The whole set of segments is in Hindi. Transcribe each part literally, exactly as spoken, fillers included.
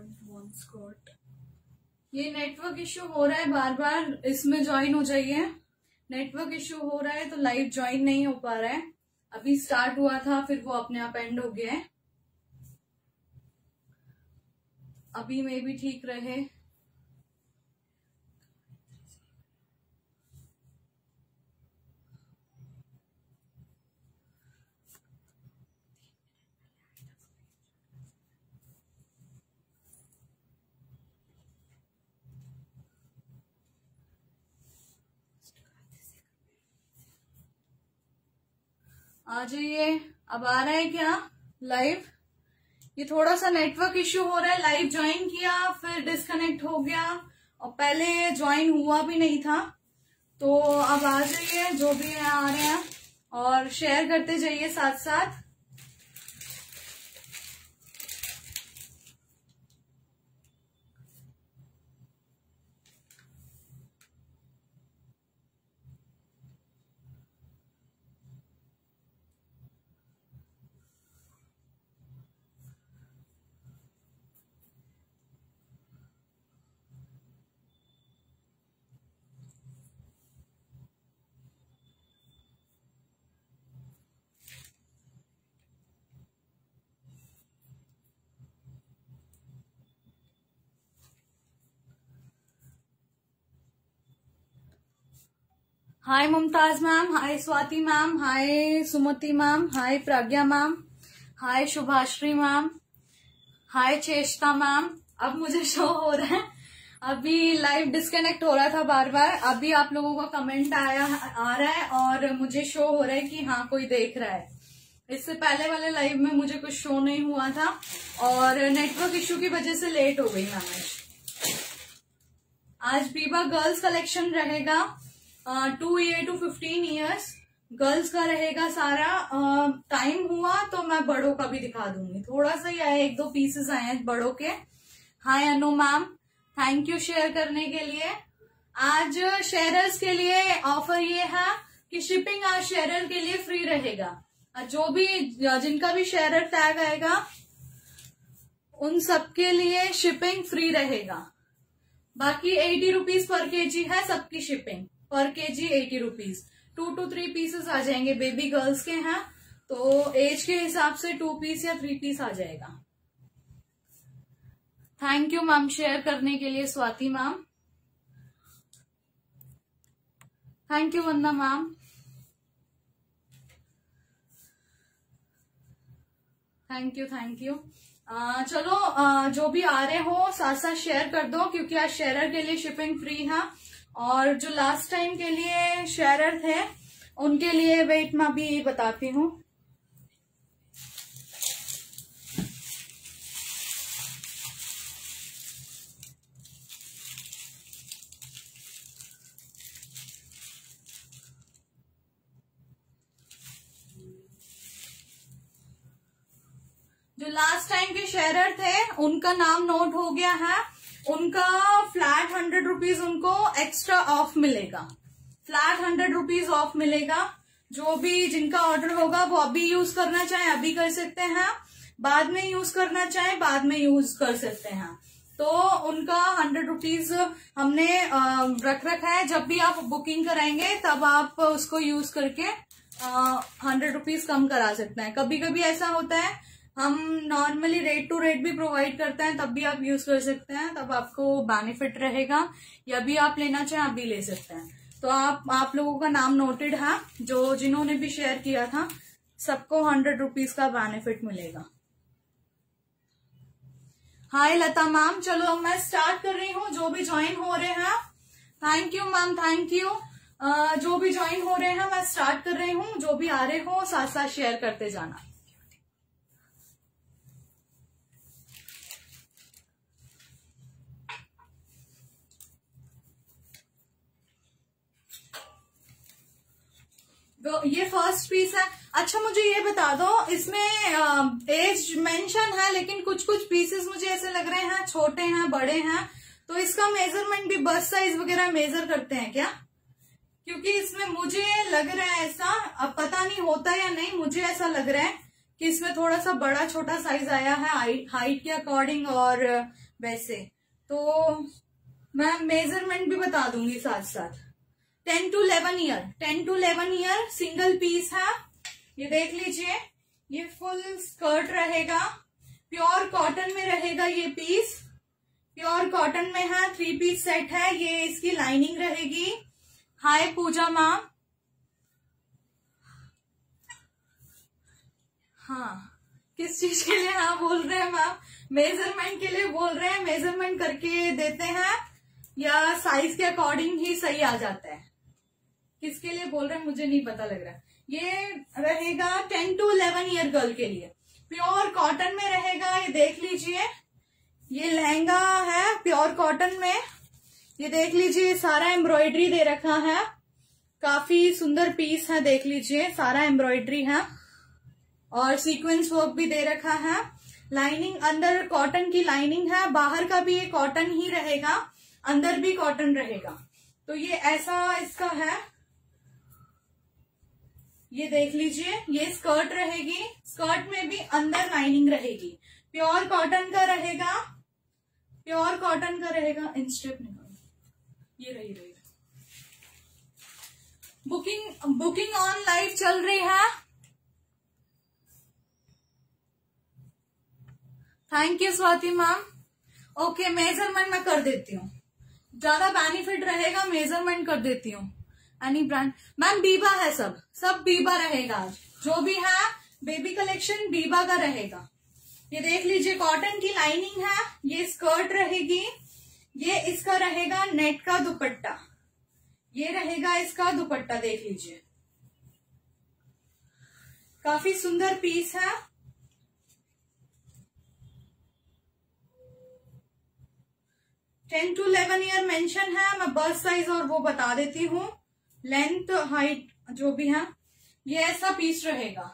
One skirt. ये नेटवर्क इश्यू हो रहा है, बार बार इसमें ज्वाइन हो जाइए। नेटवर्क इश्यू हो रहा है तो लाइव ज्वाइन नहीं हो पा रहा है। अभी स्टार्ट हुआ था, फिर वो अपने आप एंड हो गया है। अभी में भी ठीक रहे। आ जाइए। अब आ रहा है क्या लाइव? ये थोड़ा सा नेटवर्क इश्यू हो रहा है। लाइव ज्वाइन किया फिर डिस्कनेक्ट हो गया और पहले ज्वाइन हुआ भी नहीं था। तो अब आ जाइए जो भी है, आ रहे हैं और शेयर करते जाइए साथ साथ। Hi Mumtaz ma'am, hi Swati ma'am, hi Sumati ma'am, hi Pragya ma'am, hi Shubhashree ma'am, hi Cheshta ma'am. अब मुझे शो हो रहा है। अभी लाइव डिस्कनेक्ट हो रहा था बार बार। अभी आप लोगों का कमेंट आया आ रहा है और मुझे शो हो रहा है कि हाँ कोई देख रहा है। इससे पहले वाले लाइव में मुझे कुछ शो नहीं हुआ था और नेटवर्क इश्यू की वजह से लेट हो गई मैम। आज बीबा गर्ल्स कलेक्शन रहेगा, two year to fifteen years girls का रहेगा सारा। टाइम uh, हुआ तो मैं बड़ों का भी दिखा दूंगी। थोड़ा सा ही आया, एक दो पीसेस आए हैं बड़ों के। Hi Anu ma'am, thank you share करने के लिए। आज शेयरर्स के लिए ऑफर ये है कि शिपिंग आज शेयरर के लिए फ्री रहेगा। जो भी जिनका भी शेयरर टैग आएगा उन सबके लिए शिपिंग फ्री रहेगा। बाकी एटी रुपीज पर केजी है सबकी shipping. Per KG eighty rupees. Two to three pieces आ जाएंगे। बेबी गर्ल्स के हैं तो एज के हिसाब से टू पीस या थ्री पीस आ जाएगा। थैंक यू मैम शेयर करने के लिए Swati ma'am. Thank you Vandana ma'am. Thank you thank you. चलो आ, जो भी आ रहे हो साथ साथ शेयर कर दो क्योंकि आज शेयरर के लिए शिपिंग फ्री है। और जो लास्ट टाइम के लिए शेयरर थे उनके लिए वेट मैं अभी बताती हूँ। जो लास्ट टाइम के शेयरर थे उनका नाम नोट हो गया है। उनका फ्लैट हंड्रेड रुपीज उनको एक्स्ट्रा ऑफ मिलेगा। फ्लैट हंड्रेड रुपीज ऑफ मिलेगा। जो भी जिनका ऑर्डर होगा वो अभी यूज करना चाहे अभी कर सकते हैं, बाद में यूज करना चाहे बाद में यूज कर सकते हैं। तो उनका हंड्रेड रुपीज हमने रख रखा है। जब भी आप बुकिंग कराएंगे तब आप उसको यूज करके हंड्रेड रुपीज कम करा सकते हैं। कभी कभी ऐसा होता है हम नॉर्मली रेट टू रेट भी प्रोवाइड करते हैं, तब भी आप यूज कर सकते हैं। तब आपको बेनिफिट रहेगा। या भी आप लेना चाहें आप भी ले सकते हैं। तो आप आप लोगों का नाम नोटेड है। जो जिन्होंने भी शेयर किया था सबको हंड्रेड रुपीज का बेनिफिट मिलेगा। हाय लता मैम, चलो मैं स्टार्ट कर रही हूँ। जो भी ज्वाइन हो रहे हैं thank you ma'am, thank you. जो भी ज्वाइन हो रहे हैं मैं स्टार्ट कर रही हूँ। जो भी आ रहे हो साथ साथ शेयर करते जाना। तो ये फर्स्ट पीस है। अच्छा मुझे ये बता दो, इसमें एज मेंशन है लेकिन कुछ कुछ पीसेस मुझे ऐसे लग रहे हैं छोटे हैं बड़े हैं। तो इसका मेजरमेंट भी बस्ट साइज वगैरह मेजर करते हैं क्या? क्योंकि इसमें मुझे लग रहा है ऐसा, अब पता नहीं होता या नहीं, मुझे ऐसा लग रहा है कि इसमें थोड़ा सा बड़ा छोटा साइज आया है हाइट के अकॉर्डिंग और वैसे। तो मैं मेजरमेंट भी बता दूंगी साथ साथ। Ten to eleven year ten to eleven year single piece है। ये देख लीजिए, ये फुल स्कर्ट रहेगा, प्योर कॉटन में रहेगा ये पीस, प्योर कॉटन में है, थ्री पीस सेट है। ये इसकी लाइनिंग रहेगी। Hi Puja ma'am. हाँ, किस चीज के लिए हाँ बोल रहे हैं मैम? मेजरमेंट के लिए बोल रहे हैं, मेजरमेंट करके देते हैं या साइज के अकॉर्डिंग ही सही आ जाता है? किसके लिए बोल रहे हैं मुझे नहीं पता लग रहा है। ये रहेगा ten to eleven year girl के लिए, प्योर कॉटन में रहेगा। ये देख लीजिए, ये लहंगा है प्योर कॉटन में। ये देख लीजिए, सारा एम्ब्रॉयडरी दे रखा है, काफी सुंदर पीस है। देख लीजिए, सारा एम्ब्रॉयडरी है और सीक्वेंस वर्क भी दे रखा है। लाइनिंग अंदर कॉटन की लाइनिंग है, बाहर का भी ये कॉटन ही रहेगा, अंदर भी कॉटन रहेगा। तो ये ऐसा इसका है। ये देख लीजिए, ये स्कर्ट रहेगी, स्कर्ट में भी अंदर लाइनिंग रहेगी, प्योर कॉटन का रहेगा, प्योर कॉटन का रहेगा। इंस्टेप निकालो, ये रही रही बुकिंग बुकिंग ऑन लाइव चल रही है। Thank you Swati ma'am. Okay, measurement मैं कर देती हूँ, ज्यादा बेनिफिट रहेगा, मेजरमेंट कर देती हूँ। Any brand ma'am? बीबा है, सब सब बीबा रहेगा आज, जो भी है बेबी कलेक्शन बीबा का रहेगा। ये देख लीजिए, कॉटन की लाइनिंग है, ये स्कर्ट रहेगी, ये इसका रहेगा नेट का दुपट्टा, ये रहेगा इसका दुपट्टा। देख लीजिए, काफी सुंदर पीस है। Ten to eleven year mention है। मैं बर्थ साइज और वो बता देती हूँ, लेंथ हाइट जो भी है। ये ऐसा पीस रहेगा।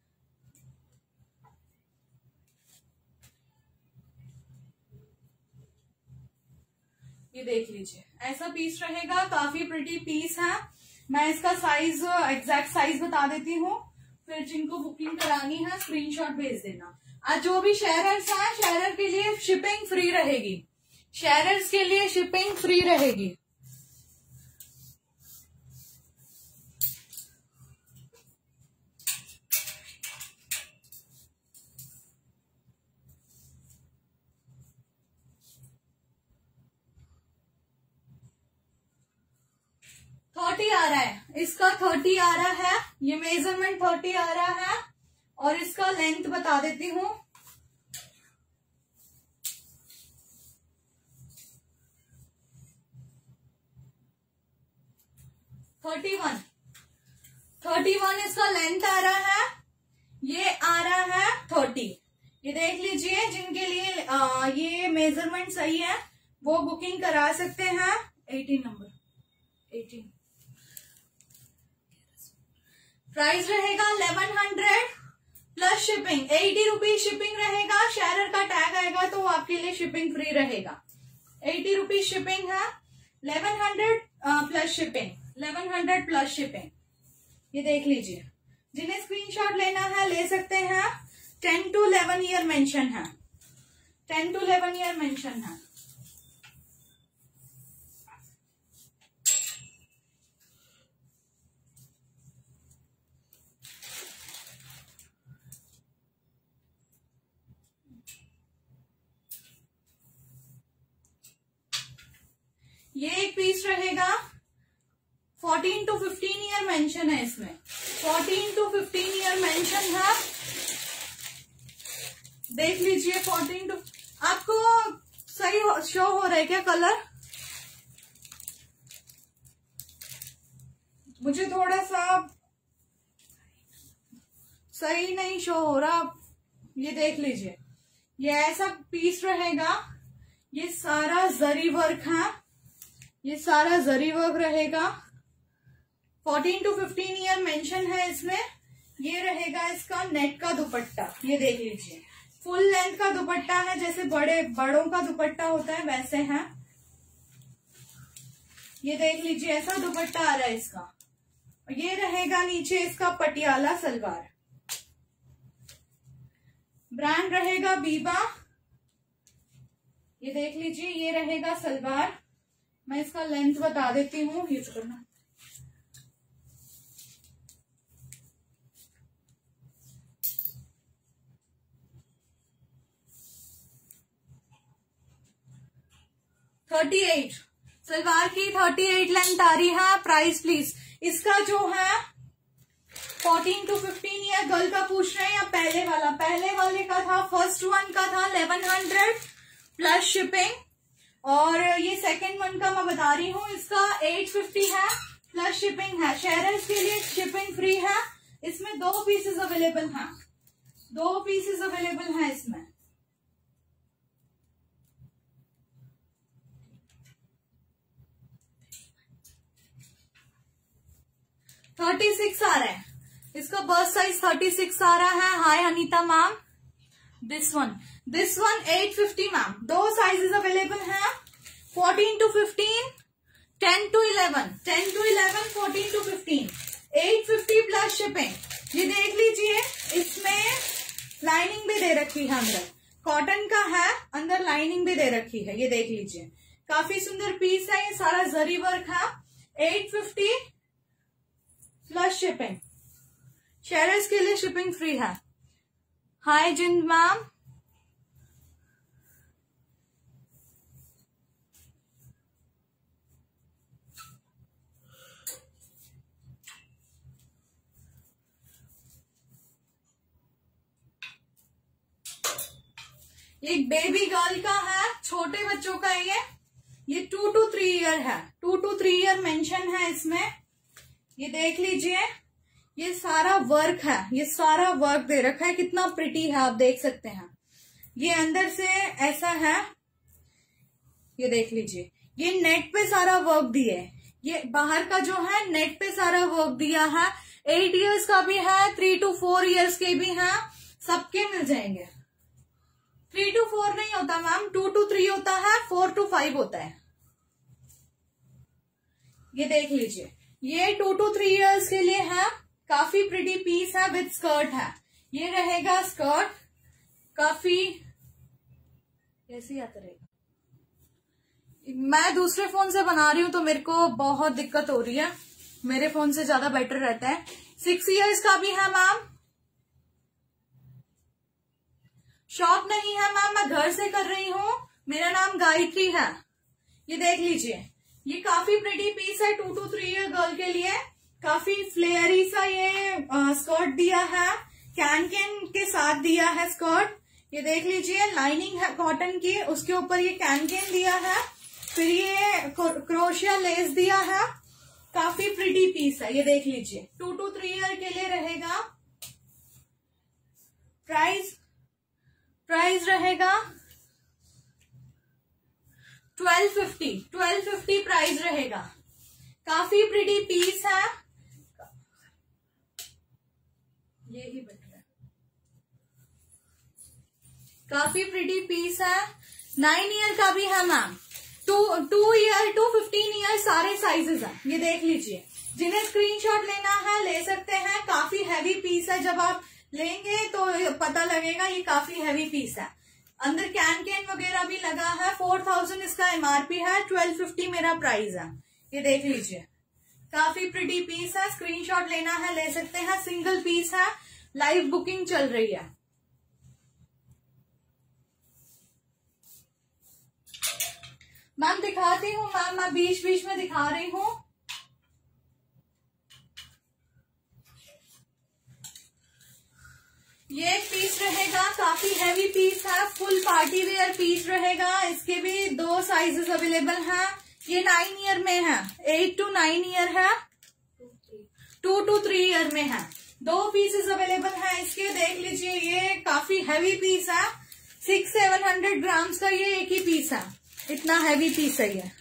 ये देख लीजिए, ऐसा पीस रहेगा, काफी प्रिटी पीस है। मैं इसका साइज एग्जैक्ट साइज बता देती हूँ, फिर जिनको बुकिंग करानी है स्क्रीनशॉट भेज देना। आज जो भी शेयरर्स हैं, शेयरर के लिए शिपिंग फ्री रहेगी, शेयरर्स के लिए शिपिंग फ्री रहेगी। थर्टी आ रहा है, इसका थर्टी आ रहा है, ये मेजरमेंट थर्टी आ रहा है। और इसका लेंथ बता देती हूँ, थर्टी वन थर्टी वन इसका लेंथ आ रहा है, ये आ रहा है थर्टी। ये देख लीजिए, जिनके लिए आ, ये मेजरमेंट सही है वो बुकिंग करा सकते हैं। Eighteen number eighteen. प्राइस रहेगा eleven hundred plus shipping, eighty rupees shipping रहेगा। शेयरर का टैग आएगा तो आपके लिए शिपिंग फ्री रहेगा। एटी रुपीज शिपिंग है, eleven hundred plus shipping, eleven hundred plus shipping. ये देख लीजिए, जिन्हें स्क्रीनशॉट लेना है ले सकते हैं। Ten to eleven year mention है, ten to eleven year mention है। ये एक पीस रहेगा, fourteen to fifteen year mention है इसमें, fourteen to fifteen year mention है। देख लीजिए, फोर्टीन टू। आपको सही शो हो रहा है क्या कलर? मुझे थोड़ा सा सही नहीं शो हो रहा। ये देख लीजिए, ये ऐसा पीस रहेगा, ये सारा जरी वर्क है, ये सारा जरी वर्क रहेगा। Fourteen to fifteen year mention है इसमें। ये रहेगा इसका नेट का दुपट्टा। ये देख लीजिए, फुल लेंथ का दुपट्टा है, जैसे बड़े बड़ों का दुपट्टा होता है वैसे है। ये देख लीजिए, ऐसा दुपट्टा आ रहा है इसका। ये रहेगा नीचे इसका पटियाला सलवार। ब्रांड रहेगा बीबा। ये देख लीजिए, ये रहेगा सलवार। मैं इसका लेंथ बता देती हूँ, ये करना। थर्टी एट सलवार की थर्टी एट लेंथ आ रही है। प्राइस प्लीज, इसका जो है fourteen to fifteen year girl का पूछ रहे हैं या पहले वाला? पहले वाले का था, फर्स्ट वन का था इलेवन हंड्रेड प्लस शिपिंग, और ये सेकंड वन का मैं बता रही हूँ, इसका एट फिफ्टी है प्लस शिपिंग है। शेयरर्स के लिए शिपिंग फ्री है। इसमें दो पीसेस अवेलेबल हैं, दो पीसेस अवेलेबल हैं इसमें। थर्टी सिक्स आ रहा है, इसका बर्थ साइज थर्टी सिक्स आ रहा है। Hi Anita ma'am. This one this one eight fifty ma'am. दो साइजेस अवेलेबल हैं, fourteen to fifteen, ten to eleven, ten to eleven, fourteen to fifteen, eight fifty plus shipping. ये देख लीजिए, इसमें लाइनिंग भी दे रखी है, अंदर कॉटन का है, अंदर लाइनिंग भी दे रखी है। ये देख लीजिए, काफी सुंदर पीस है, ये सारा जरी वर्क है। Eight fifty plus shipping, sharers के लिए शिपिंग फ्री है। हाय जिंद मैम। एक बेबी गर्ल का है, छोटे बच्चों का ये ये टू टू थ्री ईयर है, two to three year mention है इसमें। ये देख लीजिए, ये सारा वर्क है, ये सारा वर्क दे रखा है, कितना प्रिटी है आप देख सकते हैं। ये अंदर से ऐसा है, ये देख लीजिए, ये नेट पे सारा वर्क दिया है। ये बाहर का जो है नेट पे सारा वर्क दिया है। एट इयर्स का भी है, थ्री टू फोर इयर्स के भी हैं, सबके मिल जाएंगे। थ्री टू फोर नहीं होता मैम, टू टू थ्री होता है, फोर टू फाइव होता है। ये देख लीजिए, ये टू टू थ्री इयर्स के लिए है। काफी प्रिटी पीस है, विद स्कर्ट है। ये रहेगा स्कर्ट, काफी ऐसे आता रहेगा। मैं दूसरे फोन से बना रही हूं तो मेरे को बहुत दिक्कत हो रही है, मेरे फोन से ज्यादा बेटर रहता है। सिक्स इयर्स का भी है मैम। शॉप नहीं है मैम, मैं घर से कर रही हूँ, मेरा नाम गायत्री है। ये देख लीजिए, ये काफी प्रिटी पीस है two to three year girl के लिए। काफी फ्लेयरी सा ये आ, स्कर्ट दिया है, कैन कैन के साथ दिया है स्कर्ट। ये देख लीजिए, लाइनिंग है कॉटन की, उसके ऊपर ये कैन कैन दिया है, फिर ये क्रोशिया लेस दिया है। काफी प्रिटी पीस है, ये देख लीजिए, टू टू थ्री ईयर के लिए रहेगा। प्राइस प्राइस रहेगा twelve fifty, twelve fifty price रहेगा। काफी प्रिटी पीस है, ये ही बेटर है। काफी प्रिटी पीस है। नाइन ईयर का भी है ma'am, two to year to fifteen year सारे साइजेस हैं। ये देख लीजिए, जिन्हें स्क्रीनशॉट लेना है ले सकते हैं। काफी हैवी पीस है, जब आप लेंगे तो पता लगेगा, ये काफी हैवी पीस है। अंदर कैन कैन वगैरह भी लगा है। फोर थाउजेंड इसका एमआरपी है, ट्वेल्व फिफ्टी मेरा प्राइस है। ये देख लीजिए, काफी प्रिटी पीस है, स्क्रीनशॉट लेना है ले सकते हैं। सिंगल पीस है, लाइव बुकिंग चल रही है। मैम दिखाती हूँ मैम, मैं बीच बीच में दिखा रही हूँ। ये एक पीस रहेगा, काफी हैवी पीस है, फुल पार्टी वेयर पीस रहेगा। इसके भी दो साइजेस अवेलेबल हैं। ये नाइन ईयर में है, एट टू नाइन ईयर है, टू टू थ्री ईयर में है। दो पीसेस अवेलेबल हैं इसके, देख लीजिए। ये काफी हैवी पीस है, सिक्स सेवन हंड्रेड ग्राम्स का ये एक ही पीस है, इतना हैवी पीस है ये।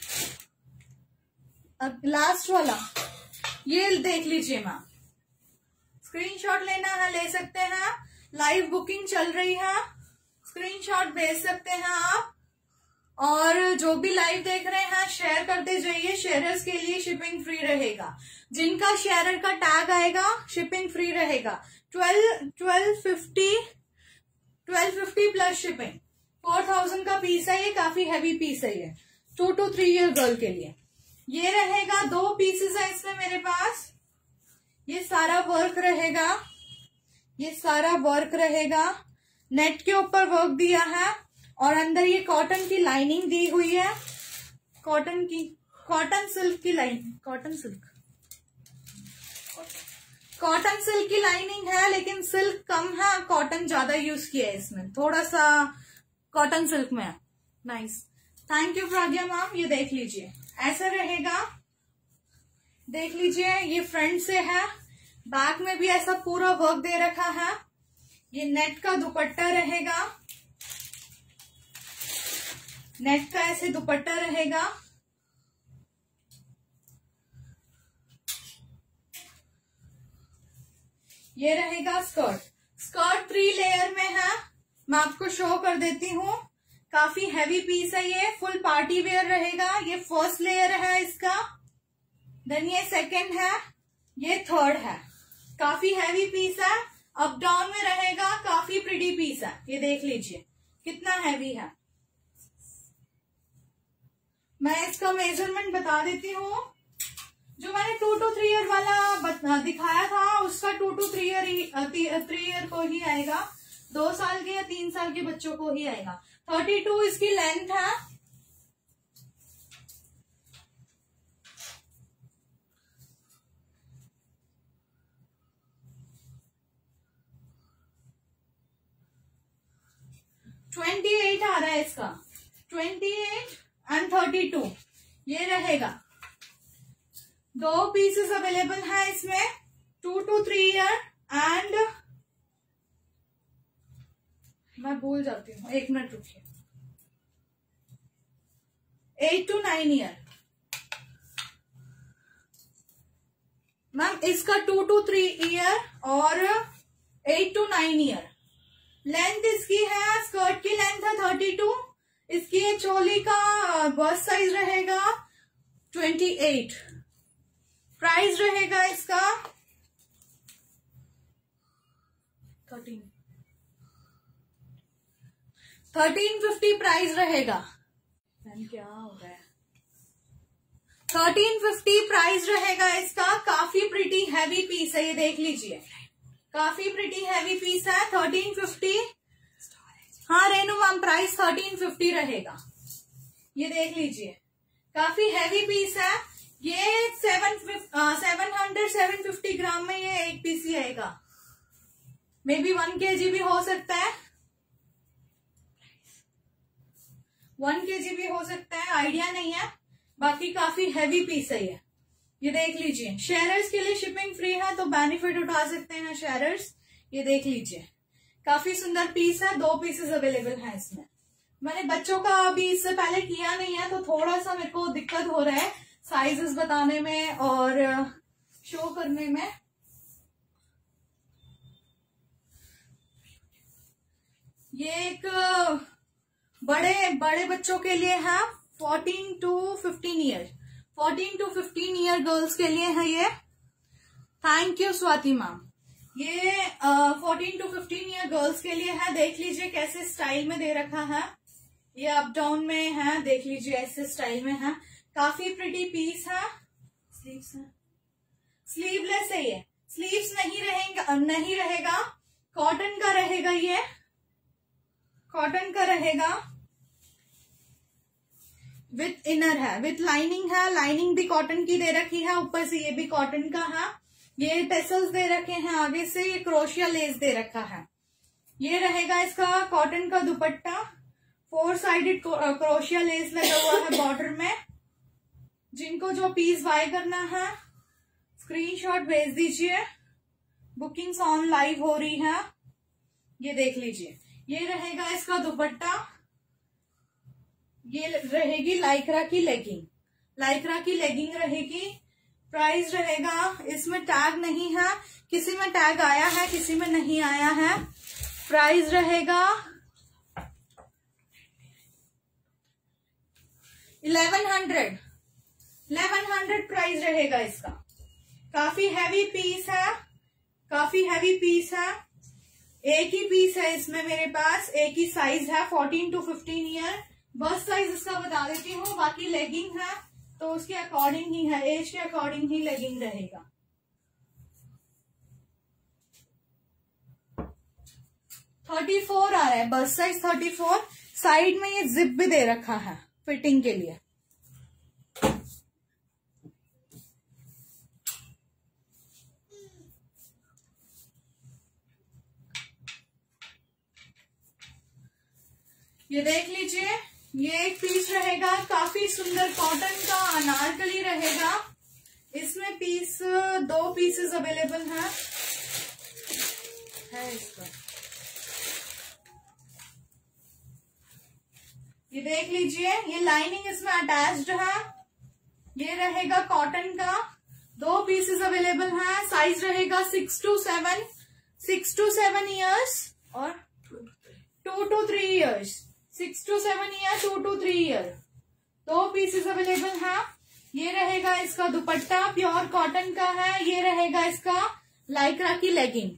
अब लास्ट वाला ये देख लीजिए मैम, स्क्रीनशॉट लेना है ले सकते हैं। लाइव बुकिंग चल रही है, स्क्रीनशॉट भेज सकते हैं आप। और जो भी लाइव देख रहे हैं शेयर करते जाइए, शेयरर्स के लिए शिपिंग फ्री रहेगा। जिनका शेयरर का टैग आएगा शिपिंग फ्री रहेगा। Twelve twelve fifty twelve fifty plus shipping, four thousand का पीस है ये, काफी हैवी पीस है ये, two to three year girl के लिए। ये रहेगा, दो पीसेस है इसमें मेरे पास। ये सारा वर्क रहेगा, ये सारा वर्क रहेगा, नेट के ऊपर वर्क दिया है और अंदर ये कॉटन की लाइनिंग दी हुई है, कॉटन की, कॉटन सिल्क की lining, cotton silk cotton silk की लाइनिंग है, लेकिन सिल्क कम है, कॉटन ज्यादा यूज किया है इसमें, थोड़ा सा कॉटन सिल्क में है। Nice, thank you Pragya ma'am. ये देख लीजिए, ऐसा रहेगा, देख लीजिए, ये फ्रंट से है, बैक में भी ऐसा पूरा वर्क दे रखा है। ये नेट का दुपट्टा रहेगा, नेट का ऐसे दुपट्टा रहेगा। ये रहेगा स्कर्ट, स्कर्ट थ्री लेयर में है, मैं आपको शो कर देती हूँ। काफी हैवी पीस है ये, फुल पार्टी वेयर रहेगा। ये फर्स्ट लेयर है इसका, देन ये सेकंड है, ये थर्ड है। काफी हैवी पीस है, अप डाउन में रहेगा, काफी प्रिटी पीस है। ये देख लीजिए कितना हैवी है। मैं इसका मेजरमेंट बता देती हूँ। जो मैंने टू टू थ्री ईयर वाला दिखाया था उसका two to three year three year को ही आएगा, दो साल के या तीन साल के बच्चों को ही आएगा। थर्टी टू इसकी लेंथ है। ट्वेंटी एट आ रहा है इसका, twenty eight and thirty two ये रहेगा। दो पीसेस अवेलेबल है इसमें, two to three year and, मैं भूल जाती हूँ, एक मिनट रुकिए, eight to nine year. Ma'am इसका टू टू थ्री ईयर और eight to nine year. Length इसकी है, स्कर्ट की लेंथ है थर्टी टू, इसकी चोली का बस्ट साइज रहेगा ट्वेंटी एट। प्राइस रहेगा इसका थर्टीन थर्टीन फिफ्टी प्राइस रहेगा। क्या हो रहा है, थर्टीन फिफ्टी प्राइस रहेगा इसका। काफी प्रिटी हैवी पीस है, ये देख लीजिए, काफी प्रिटी हैवी पीस है। थर्टीन फिफ्टी, हाँ Renu ma'am, price thirteen fifty रहेगा। ये देख लीजिए, काफी हैवी पीस है ये। Seven seven hundred seven fifty gram में ये एक पीस ही आएगा, मे बी वन के जी भी हो सकता है, वन के जी भी हो सकता है, आइडिया नहीं है। बाकी काफी हैवी पीस है ये। ये देख लीजिए, शेयरर्स के लिए शिपिंग फ्री है, तो बेनिफिट उठा सकते हैं शेयरर्स। ये देख लीजिए, काफी सुंदर पीस है, दो पीसेस अवेलेबल हैं इसमें। मैंने बच्चों का अभी इससे पहले किया नहीं है, तो थोड़ा सा मेरे को दिक्कत हो रहा है साइजेस बताने में और शो करने में। ये एक बड़े बड़े बच्चों के लिए है, fourteen to fifteen year fourteen to fifteen year girls के लिए है ये। Thank you Swati ma'am. ये fourteen to fifteen year girls के लिए है। देख लीजिए कैसे स्टाइल में दे रखा है, ये अप डाउन में है, देख लीजिए ऐसे स्टाइल में है। काफी प्रिटी पीस है। स्लीव्स है, स्लीवलेस है ये, स्लीव्स नहीं रहेगा, नहीं रहेगा, कॉटन का रहेगा, ये कॉटन का रहेगा, विथ इनर है, विथ लाइनिंग है, लाइनिंग भी कॉटन की दे रखी है, ऊपर से ये भी कॉटन का है। ये टेसल्स दे रखे हैं आगे से, ये क्रोशिया लेस दे रखा है। ये रहेगा इसका कॉटन का dupatta, four sided crochet lace लगा हुआ है बॉर्डर में। जिनको जो पीस बाय करना है स्क्रीनशॉट भेज दीजिए, बुकिंग्स ऑन लाइव हो रही है। ये देख लीजिए, ये रहेगा इसका दुपट्टा, ये रहेगी लाइक्रा की लेगिंग, लाइक्रा की लेगिंग रहेगी। प्राइस रहेगा, इसमें टैग नहीं है, किसी में टैग आया है किसी में नहीं आया है। प्राइस रहेगा eleven hundred eleven hundred price रहेगा इसका। काफी हैवी पीस है, काफी हैवी पीस है। एक ही पीस है इसमें मेरे पास, एक ही साइज है, फोर्टीन टू फिफ्टीन ईयर। बस साइज इसका बता देती हूँ, बाकी लेगिंग है तो उसके अकॉर्डिंग ही है, एज के अकॉर्डिंग ही लेगिंग रहेगा। थर्टी फोर आ रहा है bust size, thirty four. Side में ये जिप भी दे रखा है फिटिंग के लिए। ये देख लीजिए, ये एक पीस रहेगा, काफी सुंदर कॉटन का अनारकली रहेगा। इसमें पीस दो पीसेस अवेलेबल हैं है इसका। ये देख लीजिए, ये लाइनिंग इसमें अटैच्ड है। ये रहेगा कॉटन का, दो पीसेस अवेलेबल हैं। साइज रहेगा six to seven, six to seven years और two to three years, six to seven year, two to three year, दो पीसेस अवेलेबल हैं। ये रहेगा इसका दुपट्टा, प्योर कॉटन का है। ये रहेगा इसका लाइक्रा की लेगिंग।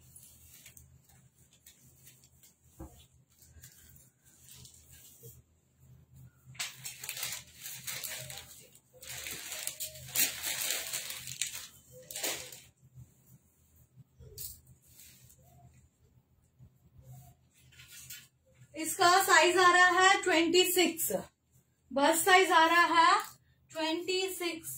इसका साइज आ रहा है ट्वेंटी सिक्स, बस साइज आ रहा है ट्वेंटी सिक्स,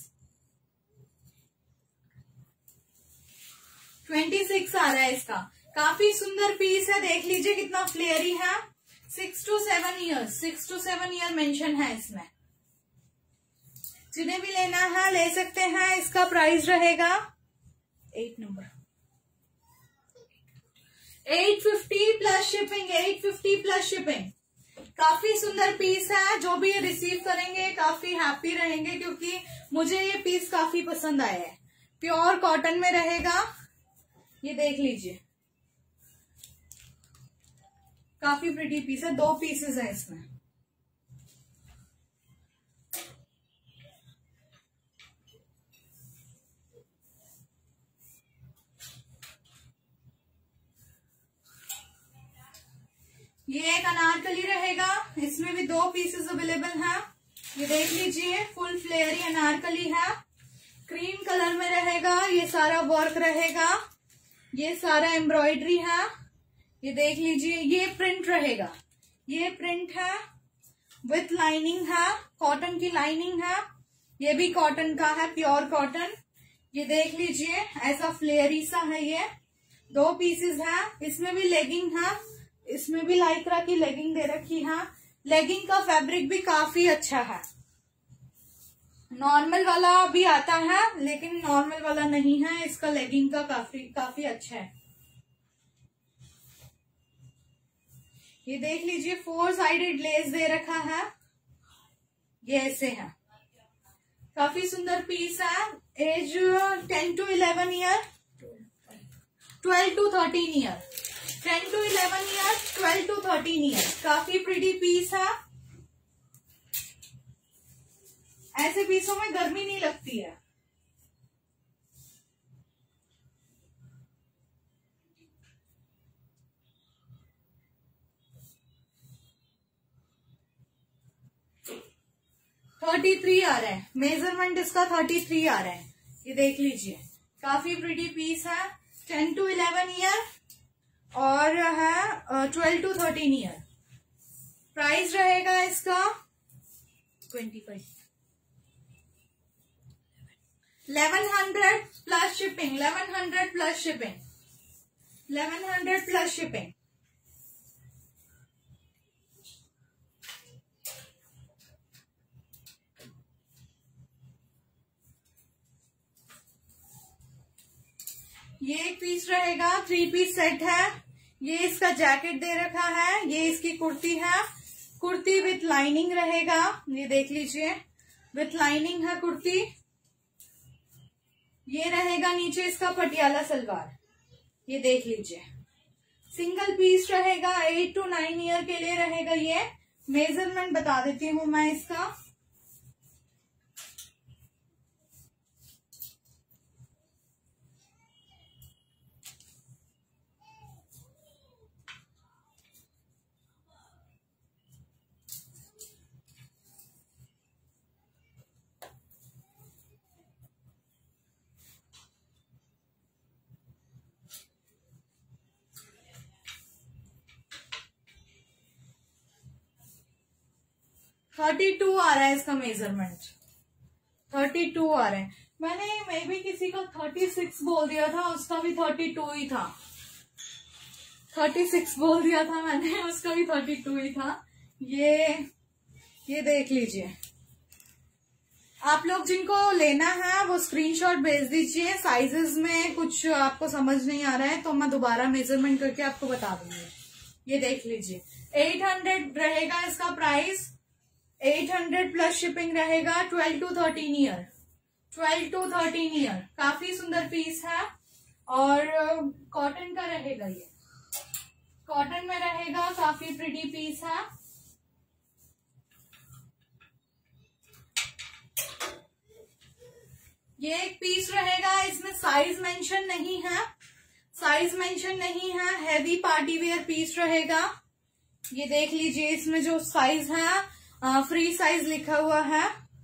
ट्वेंटी सिक्स आ रहा है इसका। काफी सुंदर पीस है, देख लीजिए कितना फ्लेयरी है। Six to seven years, six to seven year mention है इसमें। जिन्हें भी लेना है ले सकते हैं। इसका प्राइस रहेगा eight number eight fifty plus shipping, eight fifty plus shipping. काफी सुंदर पीस है, जो भी ये रिसीव करेंगे काफी हैप्पी रहेंगे, क्योंकि मुझे ये पीस काफी पसंद आया है। प्योर कॉटन में रहेगा, ये देख लीजिए, काफी प्रिटी पीस है। दो पीसेस है इसमें। ये एक अनारकली रहेगा, इसमें भी दो पीसेस अवेलेबल हैं। ये देख लीजिए, फुल फ्लेयरी अनारकली है, क्रीम कलर में रहेगा। ये सारा वर्क रहेगा, ये सारा एम्ब्रॉयडरी है। ये देख लीजिए, ये प्रिंट रहेगा, ये प्रिंट है विथ लाइनिंग है, कॉटन की लाइनिंग है। ये भी कॉटन का है, प्योर कॉटन। ये देख लीजिए, ऐसा फ्लेयरी सा है। ये दो पीसेस है, इसमें भी लेगिंग है, इसमें भी लाइक्रा की लेगिंग दे रखी है। लेगिंग का फैब्रिक भी काफी अच्छा है। नॉर्मल वाला भी आता है, लेकिन नॉर्मल वाला नहीं है, इसका लेगिंग का काफी काफी अच्छा है। ये देख लीजिए, फोर साइडेड लेस दे रखा है, ये ऐसे है। काफी सुंदर पीस है। Age ten to eleven year, twelve to thirteen year, ten to eleven year, twelve to thirteen year. काफी प्रिटी पीस है। ऐसे पीसों में गर्मी नहीं लगती है। थर्टी थ्री आ रहा है, मेजरमेंट इसका थर्टी थ्री आ रहा है। ये देख लीजिए, काफी प्रिटी पीस है। टेन टू इलेवन ईयर और है twelve to thirteen year. Price रहेगा इसका twenty five, eleven hundred plus shipping, eleven hundred plus shipping, eleven hundred plus shipping. ये एक पीस रहेगा, थ्री पीस सेट है। ये इसका जैकेट दे रखा है, ये इसकी कुर्ती है, कुर्ती विथ लाइनिंग रहेगा। ये देख लीजिए, विथ लाइनिंग है कुर्ती। ये रहेगा नीचे इसका पटियाला सलवार। ये देख लीजिए, सिंगल पीस रहेगा, एट टू नाइन ईयर के लिए रहेगा। ये मेजरमेंट बता देती हूँ मैं इसका। थर्टी टू आ रहा है इसका मेजरमेंट, थर्टी टू आ रहा है। मैंने मे भी किसी को थर्टी सिक्स बोल दिया था, उसका भी थर्टी टू ही था। थर्टी सिक्स बोल दिया था मैंने, उसका भी थर्टी टू ही था। ये ये देख लीजिए। आप लोग जिनको लेना है वो स्क्रीनशॉट भेज दीजिए। साइजेस में कुछ आपको समझ नहीं आ रहा है तो मैं दोबारा मेजरमेंट करके आपको बता दूंगी। ये देख लीजिए, एट हंड्रेड रहेगा इसका price, eight hundred plus shipping रहेगा, twelve to thirteen year, twelve to thirteen year. काफी सुंदर पीस है और कॉटन का रहेगा, ये कॉटन में रहेगा, काफी प्रिटी पीस है। ये एक पीस रहेगा, इसमें साइज मेंशन नहीं है, साइज मेंशन नहीं है, हैवी पार्टी वेयर पीस रहेगा। ये देख लीजिए, इसमें जो साइज है आ, फ्री साइज लिखा हुआ है।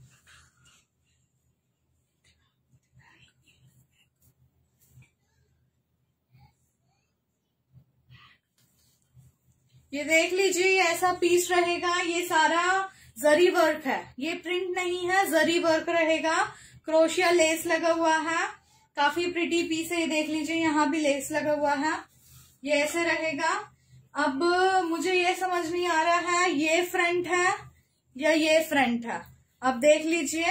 ये देख लीजिए, ऐसा पीस रहेगा। ये सारा जरी वर्क है, ये प्रिंट नहीं है, जरी वर्क रहेगा। क्रोशिया लेस लगा हुआ है, काफी प्रिटी पीस है। ये देख लीजिए, यहाँ भी लेस लगा हुआ है। ये ऐसे रहेगा। अब मुझे ये समझ नहीं आ रहा है ये फ्रंट है या ये फ्रंट है। अब देख लीजिए,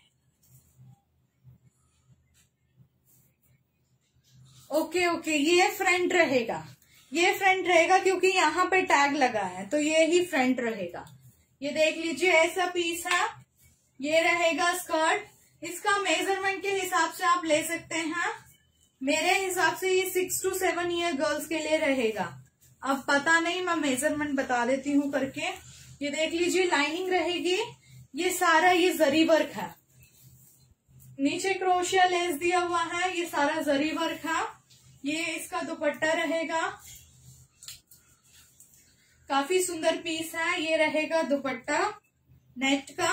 ओके ओके, ये फ्रंट रहेगा, ये फ्रंट रहेगा क्योंकि यहाँ पे टैग लगा है, तो ये ही फ्रंट रहेगा। ये देख लीजिए, ऐसा पीस है। ये रहेगा स्कर्ट। इसका मेजरमेंट के हिसाब से आप ले सकते हैं। मेरे हिसाब से ये six to seven year girls के लिए रहेगा। अब पता नहीं, मैं मेजरमेंट बता देती हूँ करके। ये देख लीजिए, लाइनिंग रहेगी। ये सारा ये जरी वर्क है, नीचे क्रोशिया लेस दिया हुआ है, ये सारा जरी वर्क है। ये इसका दुपट्टा रहेगा, काफी सुंदर पीस है। ये रहेगा दुपट्टा नेट का।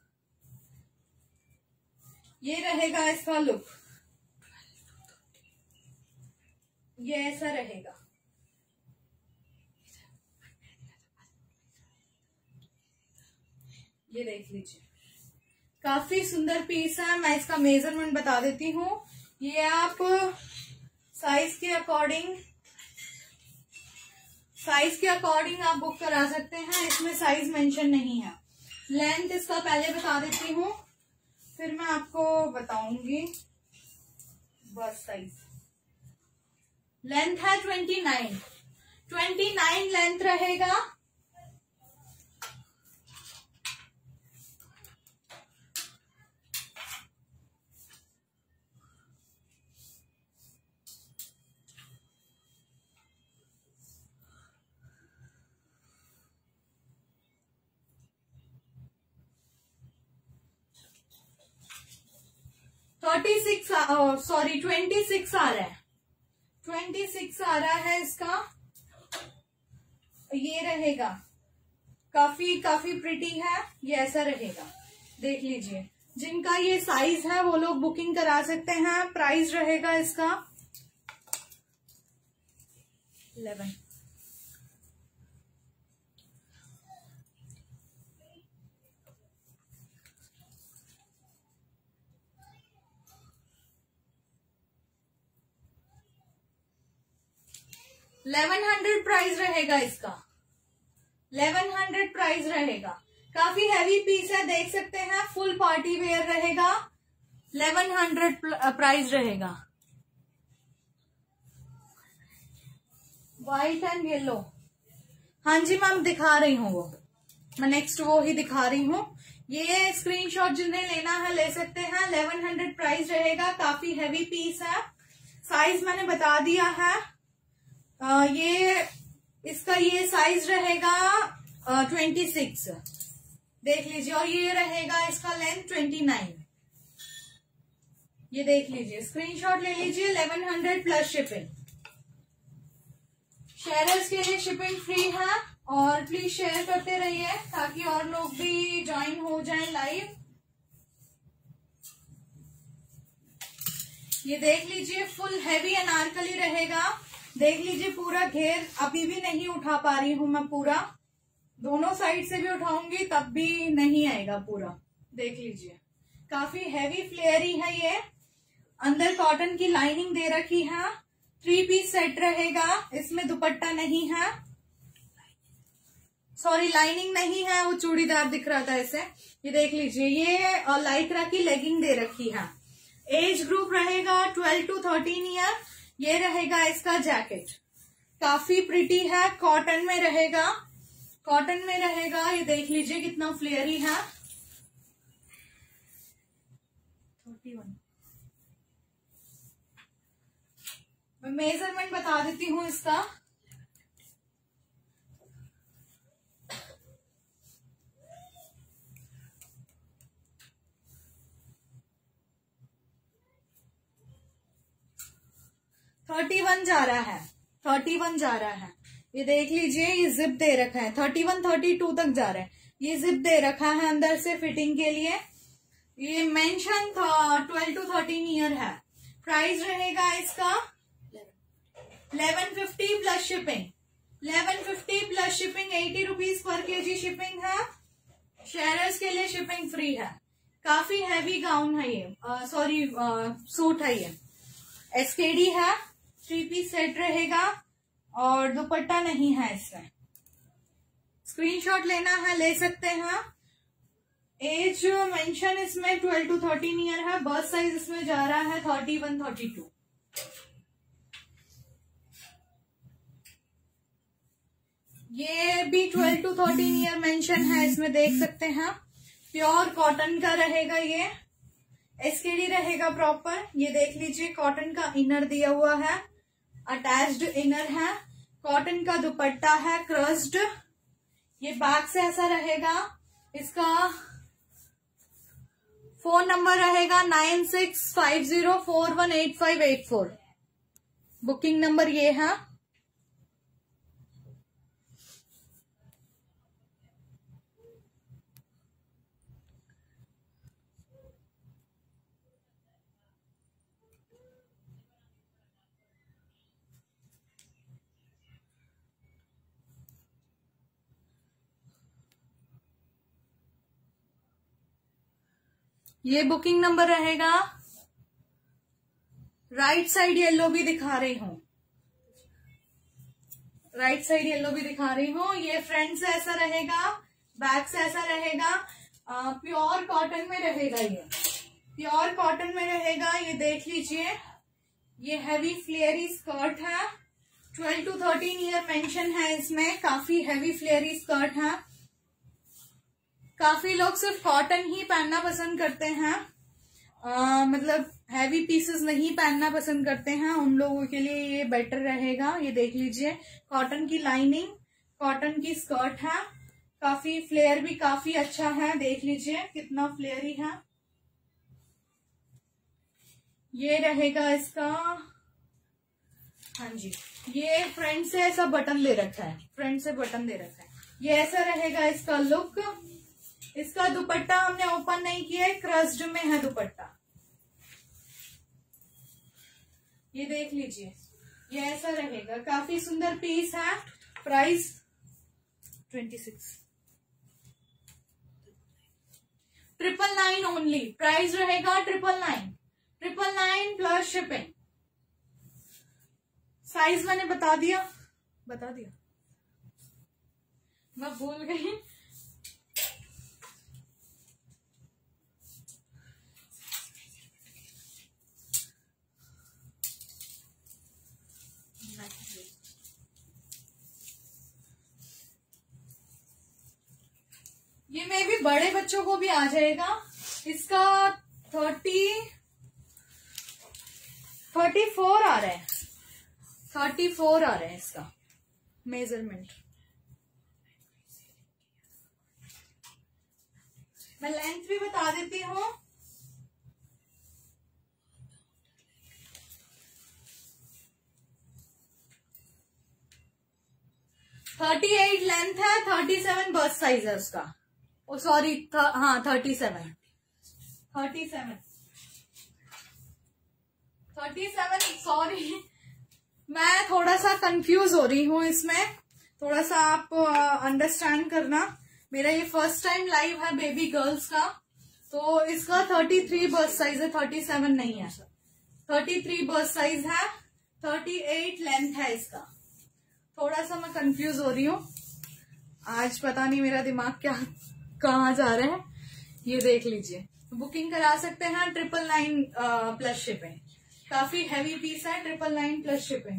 ये रहेगा इसका लुक, ये ऐसा रहेगा। ये देख लीजिए, काफी सुंदर पीस है। मैं इसका मेजरमेंट बता देती हूँ। ये आप साइज के अकॉर्डिंग साइज के अकॉर्डिंग आप बुक करा सकते हैं। इसमें साइज मेंशन नहीं है। लेंथ इसका पहले बता देती हूँ, फिर मैं आपको बताऊंगी बस साइज। लेंथ है twenty nine, twenty nine length रहेगा। Thirty six sorry twenty six आ रहा है, ट्वेंटी सिक्स आ रहा है इसका। ये रहेगा, काफी काफी प्रिटी है। ये ऐसा रहेगा, देख लीजिए। जिनका ये साइज है वो लोग बुकिंग करा सकते हैं। प्राइस रहेगा इसका इलेवन। इलेवन हंड्रेड प्राइस रहेगा इसका, इलेवन हंड्रेड प्राइस रहेगा। काफी हैवी पीस है, देख सकते हैं। फुल पार्टी वेयर रहेगा, इलेवन हंड्रेड प्राइस रहेगा। व्हाइट एंड येलो, हाँ जी मैम दिखा रही हूँ, वो मैं नेक्स्ट वो ही दिखा रही हूँ। ये स्क्रीनशॉट जिन्हें लेना है ले सकते हैं। इलेवन हंड्रेड प्राइस रहेगा। काफी हैवी पीस है। साइज मैंने बता दिया है। आ, ये इसका ये साइज रहेगा ट्वेंटी सिक्स, देख लीजिए। और ये रहेगा इसका लेंथ ट्वेंटी नाइन। ये देख लीजिए, स्क्रीनशॉट ले लीजिए। Eleven hundred plus shipping. Sharers के लिए शिपिंग फ्री है। और प्लीज शेयर करते रहिए ताकि और लोग भी ज्वाइन हो जाएं लाइव। ये देख लीजिए, फुल हैवी अनारकली रहेगा। देख लीजिए, पूरा घेर अभी भी नहीं उठा पा रही हूं मैं पूरा। दोनों साइड से भी उठाऊंगी तब भी नहीं आएगा पूरा। देख लीजिए, काफी हैवी फ्लेयरी है ये। अंदर कॉटन की लाइनिंग दे रखी है। थ्री पीस सेट रहेगा, इसमें दुपट्टा नहीं है, सॉरी लाइनिंग नहीं है, वो चूड़ीदार दिख रहा था ऐसे। ये देख लीजिए, ये लाइक्रा की लेगिंग दे रखी है। एज ग्रुप रहेगा ट्वेल्व टू थर्टीन ईयर। ये रहेगा इसका जैकेट, काफी प्रिटी है, कॉटन में रहेगा, कॉटन में रहेगा। ये देख लीजिए कितना फ्लेयरी है। थर्टी वन मैं मेजरमेंट बता देती हूँ इसका। थर्टी वन जा रहा है, थर्टी वन जा रहा है। ये देख लीजिए, ये जिप दे रखा है, थर्टी वन थर्टी टू तक जा रहा है। ये जिप दे रखा है अंदर से फिटिंग के लिए। ये मेंशन था ट्वेल्व टू थर्टीन ईयर है। प्राइस रहेगा इसका eleven fifty plus shipping, eleven fifty plus shipping, eighty rupees per KG shipping है। शेयरर्स के लिए शिपिंग फ्री है। काफी हैवी गाउन है ये, सॉरी सूट है ये। एसकेडी है, थ्री पीस सेट रहेगा और दुपट्टा नहीं है इसमें। स्क्रीनशॉट लेना है ले सकते हैं। एज मेंशन इसमें ट्वेल्व टू थर्टीन ईयर है। बर्थ साइज इसमें जा रहा है थर्टी वन थर्टी टू। ये भी twelve to thirteen year mention है इसमें, देख सकते हैं। प्योर कॉटन का रहेगा ये। एसकेडी रहेगा प्रॉपर। ये देख लीजिए, कॉटन का इनर दिया हुआ है, अटैच्ड इनर है। कॉटन का दुपट्टा है क्रस्ड। ये बैक से ऐसा रहेगा। इसका फोन नंबर रहेगा nine six five zero four one eight five eight four. Booking number ये है। ये बुकिंग नंबर रहेगा। राइट साइड येलो भी दिखा रही हूँ, राइट साइड येलो भी दिखा रही हूँ। ये फ्रंट से ऐसा रहेगा, बैक से ऐसा रहेगा। प्योर कॉटन में रहेगा, ये प्योर कॉटन में रहेगा। ये देख लीजिए, ये हैवी फ्लेयरी स्कर्ट है। Twelve to thirteen year mention है इसमें। काफी हैवी फ्लेयरी स्कर्ट है। काफी लोग सिर्फ कॉटन ही पहनना पसंद करते हैं, आ, मतलब हैवी पीसेस नहीं पहनना पसंद करते हैं, उन लोगों के लिए ये बेटर रहेगा। ये देख लीजिए, कॉटन की लाइनिंग, कॉटन की स्कर्ट है। काफी फ्लेयर भी काफी अच्छा है। देख लीजिए कितना फ्लेयरी है। ये रहेगा इसका, हाँ जी, ये फ्रंट से ऐसा बटन दे रखा है, फ्रंट से बटन दे रखा है। ये ऐसा रहेगा इसका लुक। इसका दुपट्टा हमने ओपन नहीं किया है, क्रस्ड में है दुपट्टा। ये देख लीजिए, ये ऐसा रहेगा। काफी सुंदर पीस है। Price twenty six triple nine only. Price रहेगा triple nine, triple nine plus shipping. Size मैंने बता दिया, बता दिया, मैं भूल गई। ये में भी बड़े बच्चों को भी आ जाएगा। इसका थर्टी थर्टी फोर आ रहा है, थर्टी फोर आ रहा है इसका मेजरमेंट। मैं लेंथ भी बता देती हूँ। थर्टी एट लेंथ है, थर्टी सेवन बर्थ साइज है उसका। ओ सॉरी, हाँ thirty seven, thirty seven, thirty seven. Sorry, मैं थोड़ा सा कंफ्यूज हो रही हूँ इसमें। थोड़ा सा आप अंडरस्टैंड uh, करना। मेरा ये फर्स्ट टाइम लाइव है बेबी गर्ल्स का, तो इसका थर्टी थ्री बर्थ साइज है, थर्टी सेवन नहीं है, थर्टी थ्री बर्थ साइज है, थर्टी एट लेंथ है इसका। थोड़ा सा मैं कंफ्यूज हो रही हूँ आज, पता नहीं मेरा दिमाग क्या कहाँ जा रहा है। ये देख लीजिए, बुकिंग करा सकते हैं ट्रिपल नाइन प्लस शिपिंग। काफी हैवी पीस है, ट्रिपल नाइन प्लस शिपिंग।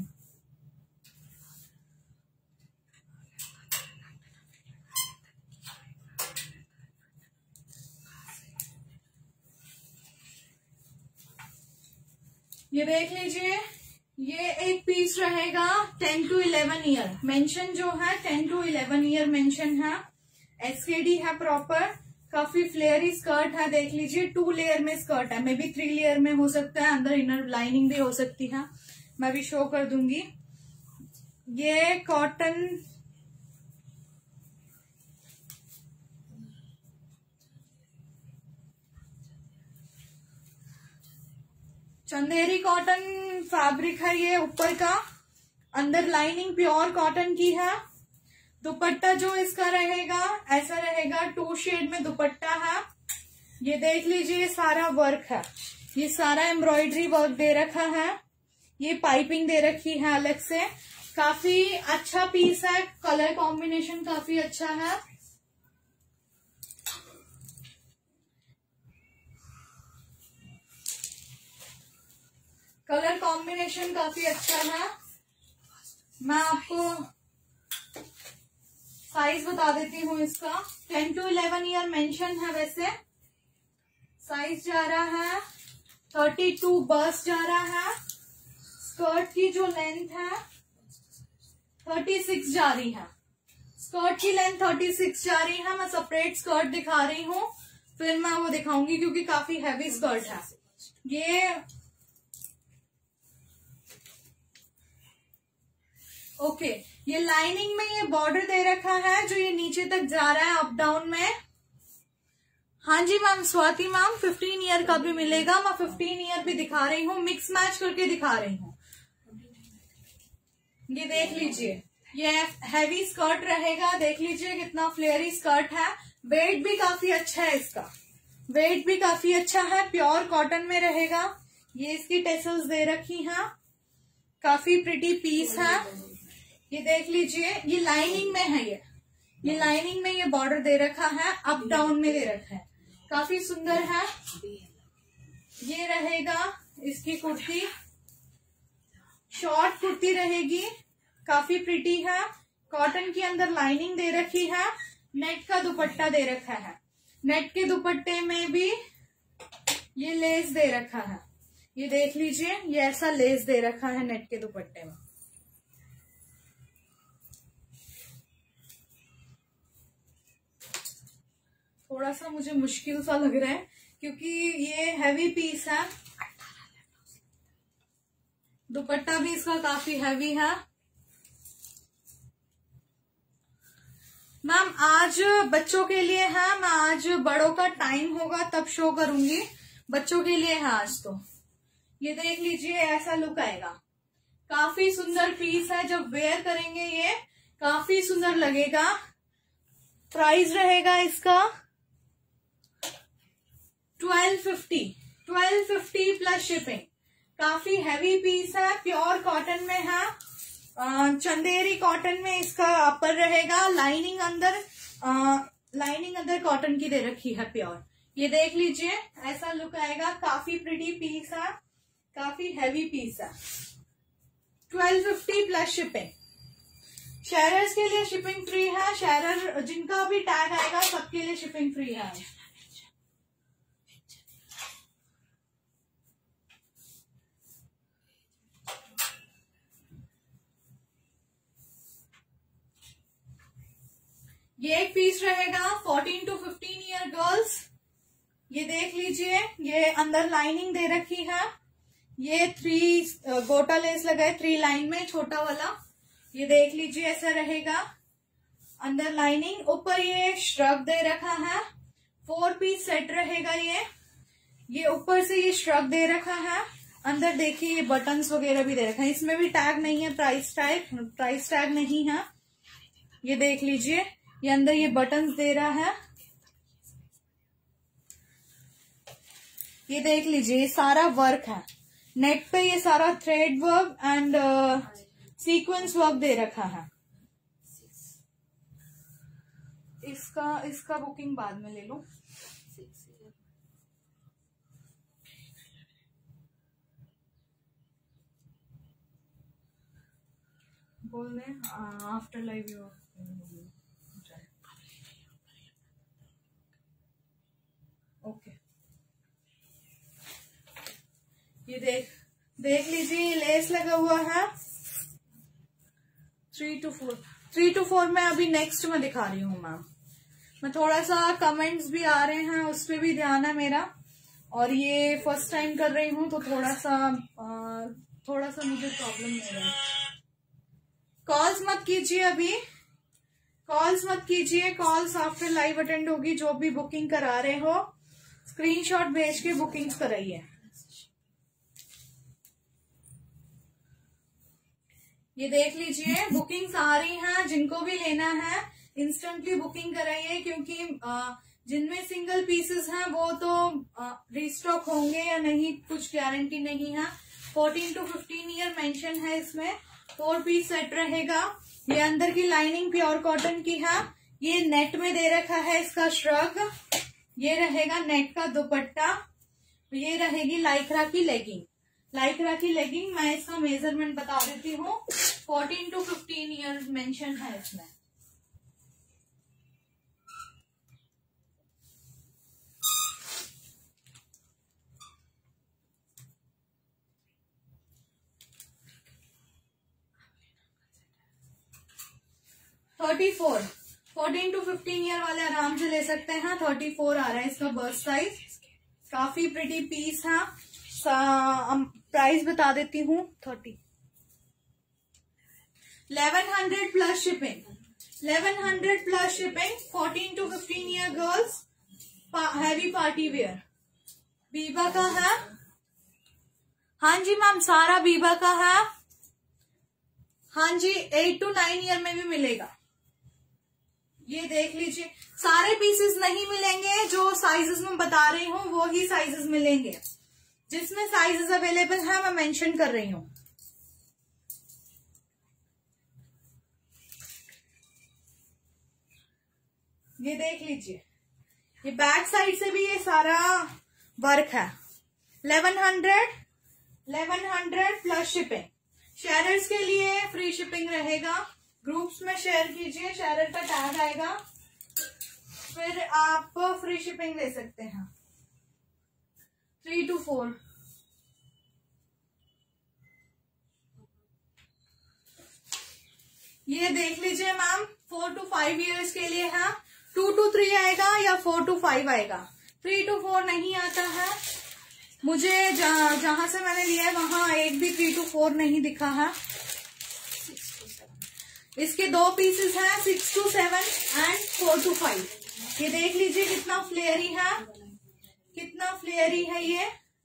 ये देख लीजिए, ये एक पीस रहेगा ten to eleven year. Mention जो है ten to eleven year mention है। एसकेडी है प्रॉपर। काफी फ्लेयरी स्कर्ट है, देख लीजिए, टू लेयर में स्कर्ट है, मे बी थ्री लेयर में हो सकता है, अंदर इनर लाइनिंग भी हो सकती है, मैं भी शो कर दूंगी। ये कॉटन चंदेरी कॉटन फैब्रिक है ये ऊपर का, अंदर लाइनिंग प्योर कॉटन की है। दुपट्टा जो इसका रहेगा ऐसा रहेगा, टू शेड में दुपट्टा है। ये देख लीजिए, सारा वर्क है, ये सारा एम्ब्रॉयडरी वर्क दे रखा है, ये पाइपिंग दे रखी है अलग से। काफी अच्छा पीस है, कलर कॉम्बिनेशन काफी अच्छा है। कलर कॉम्बिनेशन काफी अच्छा है। मैं आपको साइज बता देती हूँ इसका। Ten to eleven year mention है, वैसे साइज जा रहा है थर्टी टू बस जा रहा है। स्कर्ट की जो लेंथ है थर्टी सिक्स जा रही है, स्कर्ट की लेंथ थर्टी सिक्स जा रही है। मैं सेपरेट स्कर्ट दिखा रही हूँ, फिर मैं वो दिखाऊंगी क्योंकि काफी हैवी स्कर्ट है ये। ओके okay, ये लाइनिंग में ये बॉर्डर दे रखा है जो ये नीचे तक जा रहा है अप डाउन में। हाँ जी ma'am, Swati ma'am, fifteen year का भी मिलेगा। मैं फिफ्टीन ईयर भी दिखा रही हूँ, मिक्स मैच करके दिखा रही हूँ। ये देख लीजिए, ये हैवी स्कर्ट रहेगा, देख लीजिए कितना फ्लेयरी स्कर्ट है। वेट भी काफी अच्छा है इसका, वेट भी काफी अच्छा है, प्योर कॉटन में रहेगा। ये इसकी टेसल्स दे रखी हैं, काफी प्रिटी पीस है। ये देख लीजिए, ये लाइनिंग में है, ये ये लाइनिंग में ये बॉर्डर दे रखा है, अप डाउन में दे रखा है, काफी सुंदर है। ये रहेगा इसकी कुर्ती, शॉर्ट कुर्ती रहेगी, काफी प्रिटी है, कॉटन की अंदर लाइनिंग दे रखी है, नेट का दुपट्टा दे रखा है। नेट के दुपट्टे में भी ये लेस दे रखा है, ये देख लीजिए, ये ऐसा लेस दे रखा है नेट के दुपट्टे में। थोड़ा सा मुझे मुश्किल सा लग रहा है क्योंकि ये हैवी पीस है, दुपट्टा भी इसका काफी हैवी है। मैम आज बच्चों के लिए है, मैं आज बड़ों का टाइम होगा तब शो करूंगी, बच्चों के लिए है आज तो। ये देख लीजिए, ऐसा लुक आएगा, काफी सुंदर पीस है, जब वेयर करेंगे ये काफी सुंदर लगेगा। प्राइस रहेगा इसका twelve fifty, twelve fifty plus shipping. काफी हैवी पीस है, प्योर कॉटन में है, चंदेरी कॉटन में इसका अपर रहेगा। लाइनिंग अंदर लाइनिंग अंदर कॉटन की दे रखी है प्योर। ये देख लीजिए, ऐसा लुक आएगा, काफी प्रिटी पीस है, काफी हैवी पीस है। Twelve fifty plus shipping. Sharers के लिए शिपिंग फ्री है, शेयरर जिनका भी टैग आएगा सबके लिए शिपिंग फ्री है। ये एक पीस रहेगा fourteen to fifteen year girls. ये देख लीजिए, ये अंदर लाइनिंग दे रखी है, ये थ्री गोटा लेस लगा है थ्री लाइन में, छोटा वाला। ये देख लीजिए, ऐसा रहेगा, अंदर लाइनिंग, ऊपर ये श्रग दे रखा है। फोर पीस सेट रहेगा ये ये ऊपर से ये श्रग दे रखा है, अंदर देखिए ये बटन्स वगैरह भी दे रखा है। इसमें भी टैग नहीं है, प्राइस टैग प्राइस टैग नहीं है। ये देख लीजिए, ये अंदर ये बटन्स दे रहा है, ये देख लीजिए, ये सारा वर्क है नेक पे, ये सारा thread work and sequence work दे रखा है। इसका इसका बुकिंग बाद में ले लो। बोल दे आफ्टर लाइव यू। ओके, ये देख देख लीजिए, लेस लगा हुआ है। Three to four three to four में अभी नेक्स्ट में दिखा रही हूँ मैम। मैं थोड़ा सा कमेंट्स भी आ रहे हैं, उस पर भी ध्यान है मेरा, और ये फर्स्ट टाइम कर रही हूँ तो थोड़ा सा आ, थोड़ा सा मुझे प्रॉब्लम हो रहा है। कॉल्स मत कीजिए अभी, कॉल्स मत कीजिए, कॉल्स आफ्टर लाइव अटेंड होगी। जो भी बुकिंग करा रहे हो स्क्रीनशॉट भेज के बुकिंग्स कराइए। ये देख लीजिए, बुकिंग्स आ रही हैं, जिनको भी लेना है इंस्टेंटली बुकिंग कराइए, क्योंकि जिनमें सिंगल पीसेस हैं वो तो रिस्टॉक होंगे या नहीं कुछ गारंटी नहीं है। Fourteen to fifteen year mention है इसमें। फोर पीस सेट रहेगा। ये अंदर की लाइनिंग प्योर कॉटन की है। ये नेट में दे रखा है इसका श्रग। ये रहेगा नेट का दुपट्टा। ये रहेगी लाइक्रा की लेगिंग। लाइक्रा की लेगिंग मैं इसका मेजरमेंट बता देती हूँ। Fourteen to fifteen year mention है इसमें। Thirty four fourteen to fifteen year वाले आराम से ले सकते हैं। थर्टी फोर आ रहा है इसका बर्स्ट साइज। काफी प्रिटी पीस है। प्राइस बता देती हूँ। Thirty eleven hundred plus shipping. Eleven hundred plus shipping. Fourteen to fifteen year girls, heavy party wear. Biba का है। हाँ जी मैम, सारा बीबा का है। हाँ जी, एट टू नाइन ईयर में भी मिलेगा। ये देख लीजिए, सारे पीसेस नहीं मिलेंगे। जो साइजेस में बता रही हूँ वो ही साइजेस मिलेंगे। जिसमें साइजेस अवेलेबल है मैं मेंशन कर रही हूँ। ये देख लीजिए, ये बैक साइड से भी ये सारा वर्क है। Eleven hundred eleven hundred plus shipping. Sharers के लिए फ्री शिपिंग रहेगा। ग्रुप्स में शेयर कीजिए, शेयरर का टैग आएगा, फिर आप फ्री शिपिंग ले सकते हैं। थ्री टू फोर ये देख लीजिए ma'am, four to five years के लिए है। टू टू थ्री आएगा या फोर टू फाइव आएगा। थ्री टू फोर नहीं आता है मुझे। जहां जहां से मैंने लिया है वहां एक भी थ्री टू फोर नहीं दिखा है। इसके दो पीसेस हैं, six to seven and four to five. ये देख लीजिए कितना फ्लेयरी है, कितना फ्लेयरी है। ये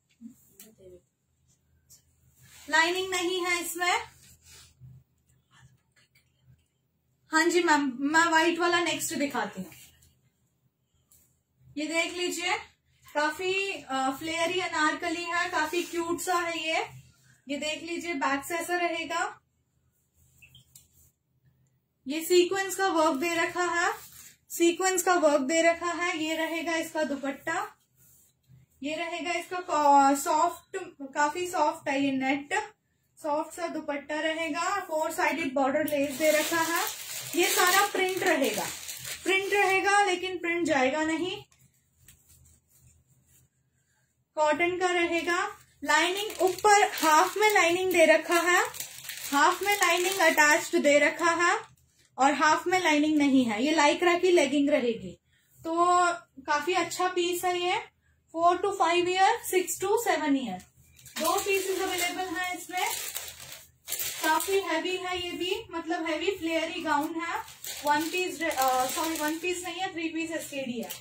लाइनिंग नहीं है इसमें। हाँ जी मैम, मैं व्हाइट वाला नेक्स्ट दिखाती हूँ। ये देख लीजिए, काफी फ्लेयरी अनारकली है, काफी क्यूट सा है ये। ये देख लीजिए, बैक से ऐसा रहेगा। ये सीक्वेंस का वर्क दे रखा है, सीक्वेंस का वर्क दे रखा है। ये रहेगा इसका दुपट्टा। ये रहेगा इसका सॉफ्ट, काफी सॉफ्ट है ये नेट, सॉफ्ट सा दुपट्टा रहेगा। फोर साइडेड बॉर्डर लेस दे रखा है। ये सारा प्रिंट रहेगा, प्रिंट रहेगा लेकिन प्रिंट जाएगा नहीं। कॉटन का रहेगा। लाइनिंग ऊपर हाफ में लाइनिंग दे रखा है, हाफ में लाइनिंग अटैच्ड दे रखा है और हाफ में लाइनिंग नहीं है। ये लाइक्रा की लेगिंग रहेगी। तो काफी अच्छा पीस है ये। Four to five year, six to seven year, दो पीसेस अवेलेबल हैं इसमें। काफी हैवी है ये भी, मतलब हैवी फ्लेयरी गाउन है। One piece, sorry one piece नहीं है, थ्री पीस एसकेडी है।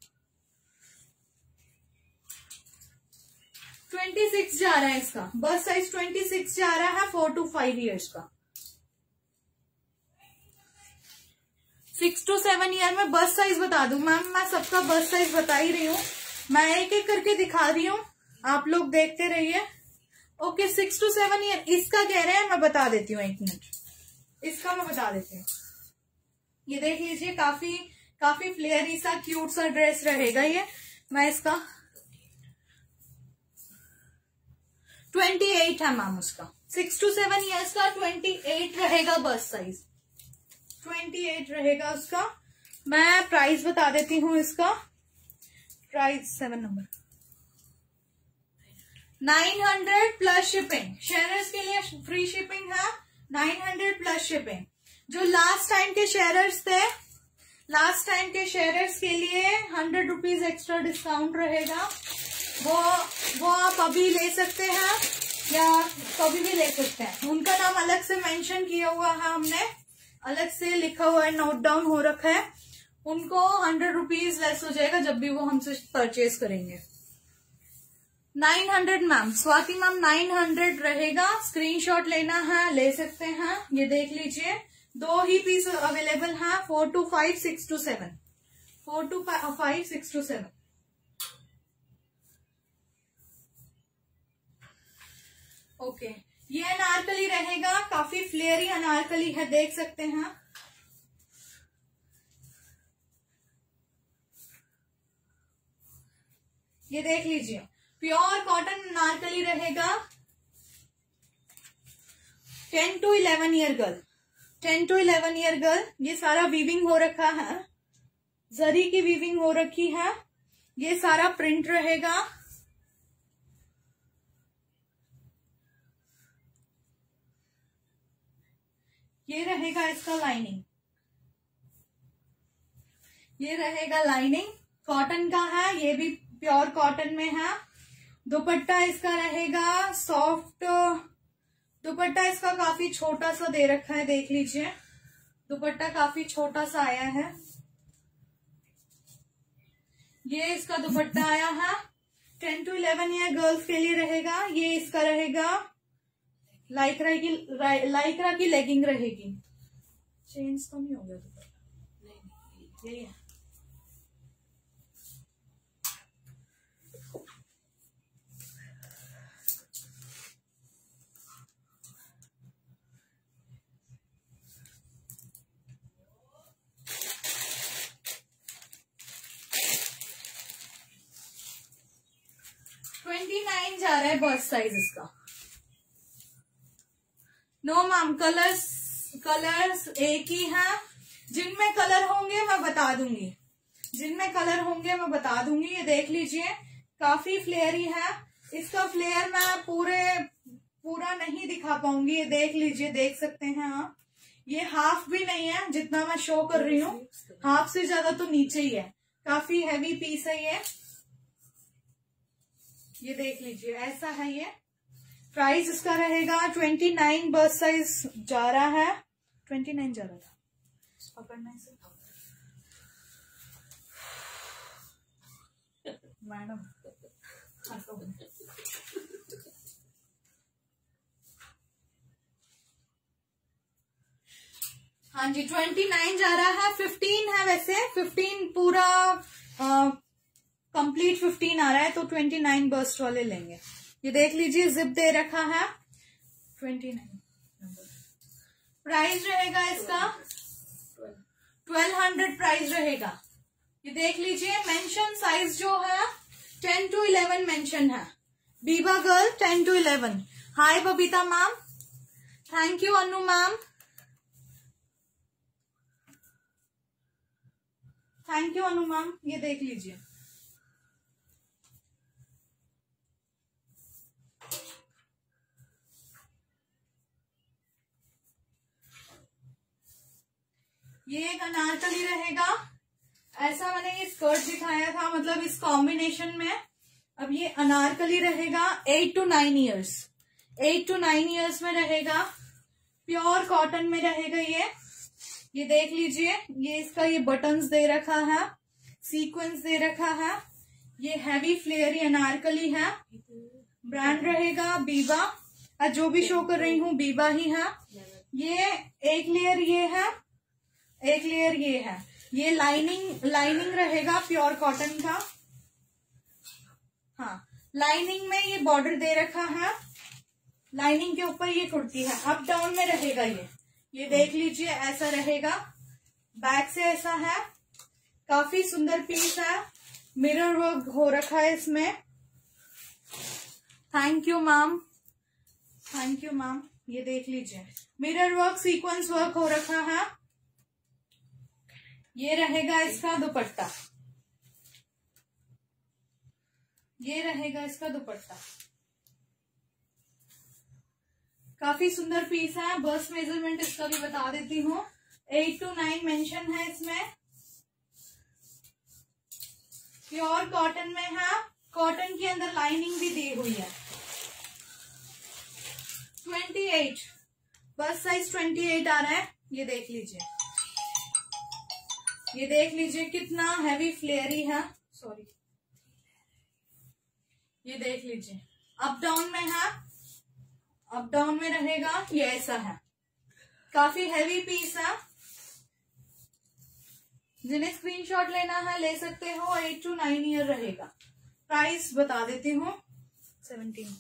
ट्वेंटी सिक्स जा रहा है इसका बस साइज, ट्वेंटी सिक्स जा रहा है। फोर टू फाइव ईयर्स का टू सेवन ईयर में बस साइज बता दूं मैम, मैं सबका बस साइज बता ही रही हूँ, मैं एक एक करके दिखा रही हूँ, आप लोग देखते रहिए। Okay, six to seven year इसका कह रहे हैं, मैं बता देती हूँ, एक मिनट इसका मैं बता देती हूँ। ये देख लीजिए, काफी काफी फ्लेयरी सा क्यूट सा ड्रेस रहेगा ये। मैं इसका ट्वेंटी एट है मैम, उसका सिक्स टू सेवन ईयर्स का ट्वेंटी एट रहेगा बस साइज, ट्वेंटी एट रहेगा उसका। मैं प्राइस बता देती हूँ इसका, price seven number nine hundred plus shipping, sharers के लिए फ्री शिपिंग है, नाइन हंड्रेड प्लस शिपिंग। जो लास्ट टाइम के शेयरर्स थे, लास्ट टाइम के शेयरर्स के लिए हंड्रेड रुपीज एक्स्ट्रा डिस्काउंट रहेगा, वो वो आप अभी ले सकते हैं या कभी भी ले सकते हैं। उनका नाम अलग से मेंशन किया हुआ है, हमने अलग से लिखा हुआ है, नोट डाउन हो रखा है। उनको हंड्रेड रुपीज लेस हो जाएगा जब भी वो हमसे परचेज करेंगे। Nine hundred ma'am, Swati ma'am nine hundred रहेगा, स्क्रीनशॉट लेना है ले सकते हैं। ये देख लीजिए, दो ही पीस अवेलेबल हैं, four to five six to seven, four to five six to seven. Okay, ये अनारकली रहेगा, काफी फ्लेयरी अनारकली है, देख सकते हैं। ये देख लीजिए, प्योर कॉटन अनारकली रहेगा, ten to eleven year girl, ten to eleven year girl. ये सारा वीविंग हो रखा है, जरी की वीविंग हो रखी है, ये सारा प्रिंट रहेगा। ये रहेगा इसका लाइनिंग, ये रहेगा लाइनिंग, कॉटन का है, ये भी प्योर कॉटन में है। दुपट्टा इसका रहेगा सॉफ्ट, दुपट्टा इसका काफी छोटा सा दे रखा है, देख लीजिए दुपट्टा काफी छोटा सा आया है। ये इसका दुपट्टा आया है, ten to eleven year girls के लिए रहेगा। ये इसका रहेगा लाइक्रा की, लाइक्रा की लेगिंग रहेगी। चेंज तो नहीं हो गया दुपट्टा, यही है। ट्वेंटी नाइन जा रहा है बस साइज इसका। नो मैम, कलर्स कलर्स एक ही हैं, जिनमें कलर होंगे मैं बता दूंगी, जिनमें कलर होंगे मैं बता दूंगी। ये देख लीजिए, काफी फ्लेयरी है, इसका फ्लेयर मैं पूरे पूरा नहीं दिखा पाऊंगी। ये देख लीजिए, देख सकते हैं आप, ये हाफ भी नहीं है जितना मैं शो कर रही हूँ, हाफ से ज्यादा तो नीचे ही है, काफी हैवी पीस है ये। ये देख लीजिए, ऐसा है ये। प्राइस इसका रहेगा ट्वेंटी नाइन, बस साइज जा रहा है, ट्वेंटी नाइन जा रहा था, पकड़ना इसे मैडम। हाँ जी, ट्वेंटी नाइन जा रहा है, फिफ्टीन है वैसे, फिफ्टीन पूरा कंप्लीट फिफ्टीन आ रहा है, तो ट्वेंटी नाइन बर्स्ट वाले लेंगे। ये देख लीजिए, जिप दे रखा है, ट्वेंटी नाइन। प्राइस रहेगा इसका ट्वेल्व हंड्रेड प्राइस रहेगा। ये देख लीजिए, मेंशन साइज जो है टेन टू इलेवन मेंशन है, Biba girl ten to eleven. Hi Babita ma'am, thank you Anu ma'am, thank you Anu ma'am. ये देख लीजिए, ये एक अनारकली रहेगा, ऐसा मैंने ये स्कर्ट दिखाया था, मतलब इस कॉम्बिनेशन में। अब ये अनारकली रहेगा, eight to nine years, eight to nine years में रहेगा, प्योर कॉटन में रहेगा ये। ये देख लीजिए, ये इसका ये बटन्स दे रखा है, सीक्वेंस दे रखा है, ये हैवी फ्लेयरी अनारकली है। ब्रांड रहेगा बीबा, आज जो भी शो कर रही हूँ बीबा ही है। ये एक लेयर ये है, एक लेयर ये है। ये लाइनिंग लाइनिंग रहेगा प्योर कॉटन का। हाँ, लाइनिंग में ये बॉर्डर दे रखा है, लाइनिंग के ऊपर ये कुर्ती है, अप डाउन में रहेगा ये ये देख लीजिए, ऐसा रहेगा। बैक से ऐसा है, काफी सुंदर पीस है, मिरर वर्क हो रखा है इसमें। Thank you ma'am, thank you ma'am. ये देख लीजिए, मिरर वर्क, सीक्वेंस वर्क हो रखा है। ये रहेगा इसका दुपट्टा, ये रहेगा इसका दुपट्टा। काफी सुंदर पीस है। बस्ट मेजरमेंट इसका भी बता देती हूँ, एट टू नाइन मेंशन है इसमें। प्योर कॉटन में है, कॉटन के अंदर लाइनिंग भी दी हुई है। ट्वेंटी एट बस साइज ट्वेंटी एट आ रहा है। ये देख लीजिए, ये देख लीजिए कितना हैवी फ्लेयरी है, सॉरी, ये देख लीजिए, अप डाउन में है, अप डाउन में रहेगा, ये ऐसा है, काफी हैवी पीस है। जिन्हें स्क्रीनशॉट लेना है ले सकते हो, एट टू नाइन ईयर रहेगा। प्राइस बता देती हूँ, सेवनटीन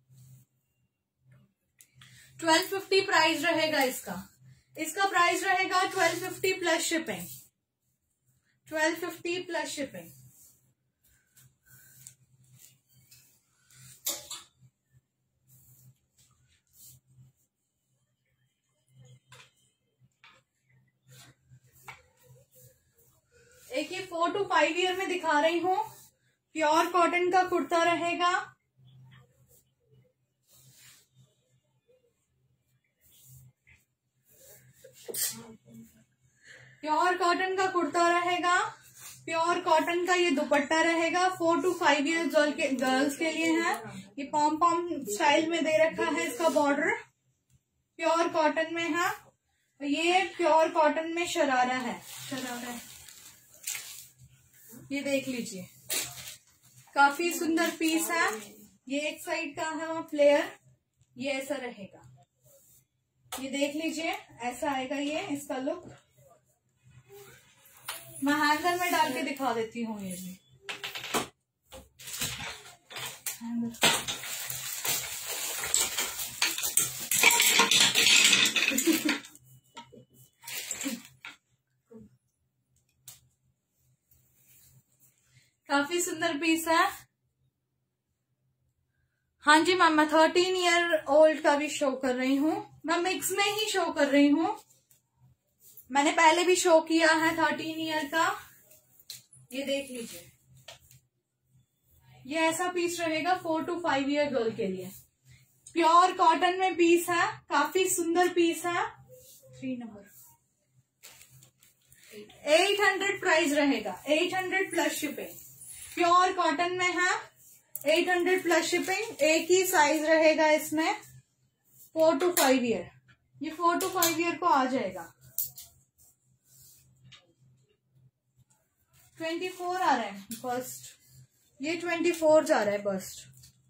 ट्वेल्व फिफ्टी प्राइस रहेगा इसका। इसका प्राइस रहेगा twelve fifty plus shipping, twelve fifty plus shipping. एक ये फोर टू फाइव ईयर में दिखा रही हूँ, प्योर कॉटन का कुर्ता रहेगा। प्योर कॉटन का कुर्ता रहेगा, प्योर कॉटन का ये दुपट्टा रहेगा। Four to five year girl के गर्ल्स के लिए है। ये पॉम पॉम स्टाइल में दे रखा है इसका बॉर्डर, प्योर कॉटन में है। ये प्योर कॉटन में शरारा है, शरारा है। ये देख लीजिए, काफी सुंदर पीस है। ये एक साइड का है फ्लेयर, ये ऐसा रहेगा। ये देख लीजिए, ऐसा आएगा ये इसका लुक। मैं हैंगर में डाल के दिखा देती हूँ। ये भी काफी सुंदर पीस है। हाँ जी मैम, मैं थर्टीन ईयर ओल्ड का भी शो कर रही हूँ। मैं मिक्स में ही शो कर रही हूँ, मैंने पहले भी शो किया है थर्टीन ईयर का। ये देख लीजिए, ये ऐसा पीस रहेगा four to five year girl के लिए। प्योर कॉटन में पीस है, काफी सुंदर पीस है। Three number eight hundred price रहेगा, eight hundred plus shipping. Pure cotton में है, एट हंड्रेड प्लस शिपिंग। एक ही साइज रहेगा इसमें, फोर टू फाइव ईयर। ये फोर टू फाइव ईयर को आ जाएगा। ट्वेंटी फोर आ रहा है बस्ट, ये ट्वेंटी फोर जा रहा है bust.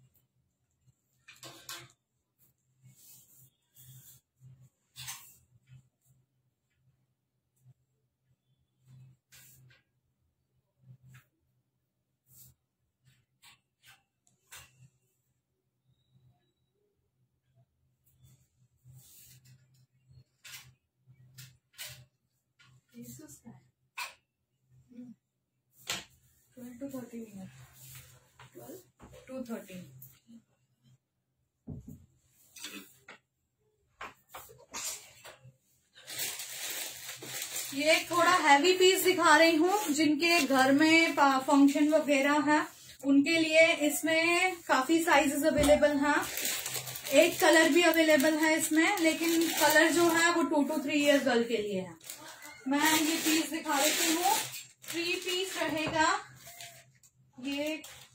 Twelve to thirteen twelve to thirteen ये थोड़ा हैवी पीस दिखा रही हूँ, जिनके घर में फंक्शन वगैरह है उनके लिए। इसमें काफी साइजेस अवेलेबल हैं, एक कलर भी अवेलेबल है इसमें, लेकिन कलर जो है वो two to three year girl के लिए है। मैं ये पीस दिखा देती हूँ, थ्री पीस रहेगा। ये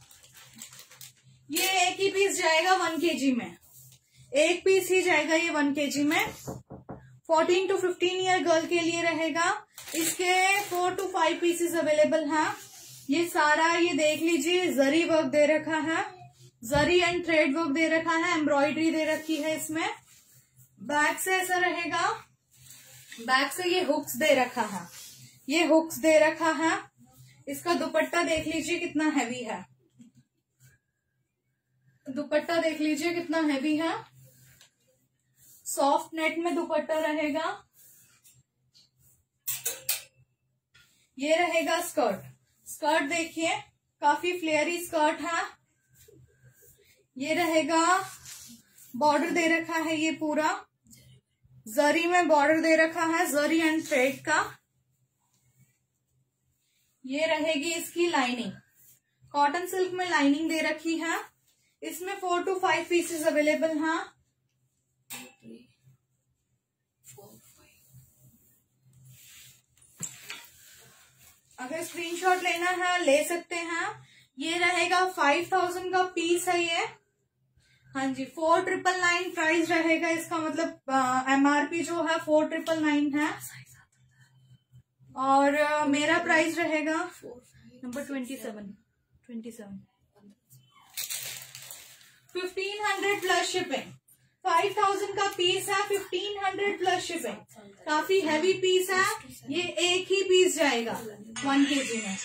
ये एक ही पीस जाएगा वन केजी में, एक पीस ही जाएगा ये वन केजी में। Fourteen to fifteen year girl के लिए रहेगा। इसके four to five pieces available हैं। ये सारा ये देख लीजिए, जरी वर्क दे रखा है, जरी एंड थ्रेड वर्क दे रखा है, एम्ब्रॉयडरी दे रखी है इसमें। बैक से ऐसा रहेगा, बैक से ये हुक्स दे रखा है। ये हुक्स दे रखा है। इसका दुपट्टा देख लीजिए कितना हैवी है, दुपट्टा देख लीजिए कितना हैवी है, सॉफ्ट नेट में दुपट्टा रहेगा। ये रहेगा स्कर्ट, स्कर्ट देखिए काफी फ्लेयरी स्कर्ट है। ये रहेगा, बॉर्डर दे रखा है, ये पूरा जरी में बॉर्डर दे रखा है, जरी एंड थ्रेड का। ये रहेगी इसकी लाइनिंग, कॉटन सिल्क में लाइनिंग दे रखी है। इसमें four to five pieces available हैं। अगर स्क्रीनशॉट लेना है ले सकते हैं। ये रहेगा फाइव थाउजेंड का पीस है ये। हाँ जी, फोर ट्रिपल नाइन प्राइस रहेगा इसका, मतलब एमआरपी जो है फोर ट्रिपल नाइन है। और uh, मेरा प्राइस रहेगा number twenty seven twenty seven fifteen hundred plus shipping. Five thousand का पीस है, फिफ्टीन हंड्रेड प्लस शिपिंग। काफी हैवी पीस है, ये एक ही पीस जाएगा वन के जी में।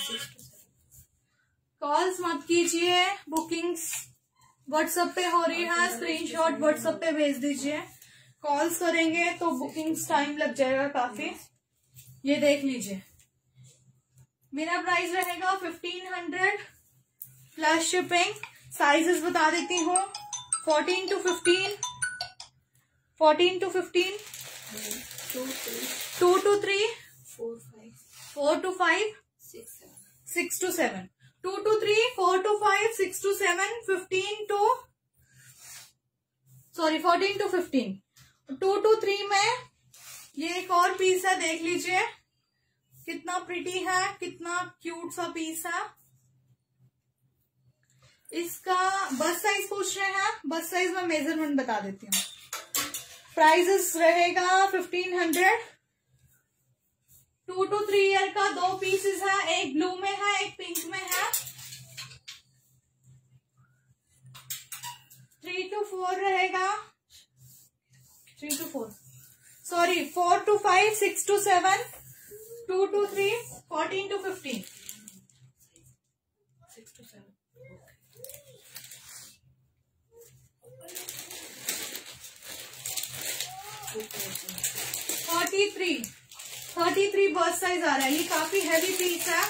कॉल्स मत कीजिए, बुकिंग्स व्हाट्सएप पे हो रही है, स्क्रीनशॉट व्हाट्सएप पे भेज दीजिए। कॉल्स करेंगे तो बुकिंग्स टाइम लग जाएगा काफी। ये देख लीजिए, मेरा प्राइस रहेगा fifteen hundred plus shipping. Sizes बता देती हूँ, fourteen to fifteen, fourteen to fifteen, two to three, four to five, six to seven, two to three, four to five, six to seven, fifteen to sorry fourteen to fifteen. Two to three में ये एक और पीस है, देख लीजिए कितना प्रिटी है, कितना क्यूट सा पीस है। इसका बस साइज पूछ रहे हैं, बस साइज में मेजरमेंट बता देती हूँ। प्राइसेस रहेगा fifteen hundred. Two to three year का दो पीसेस है, एक ब्लू में है एक पिंक में है। थ्री टू फोर रहेगा, three to four sorry four to five, six to seven, two to three, fourteen to fifteen, six to seven. Thirty three thirty three bust size आ रहा है। ये काफी हैवी पीस है,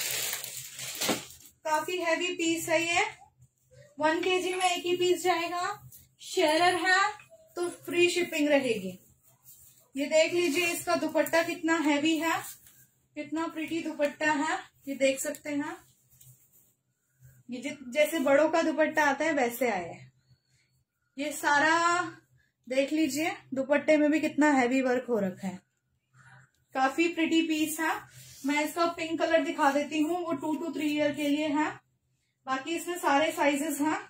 काफी हैवी पीस है ये। वन केजी में एक ही पीस जाएगा। शेयर है तो फ्री शिपिंग रहेगी। ये देख लीजिए इसका दुपट्टा कितना हैवी है, कितना प्रिटी दुपट्टा है, ये देख सकते हैं। ये जैसे बड़ों का दुपट्टा आता है वैसे आया है। ये सारा देख लीजिए, दुपट्टे में भी कितना हैवी वर्क हो रखा है, काफी प्रिटी पीस है। मैं इसका पिंक कलर दिखा देती हूँ, वो टू टू थ्री ईयर के लिए है। बाकी इसमें सारे साइजेस हैं।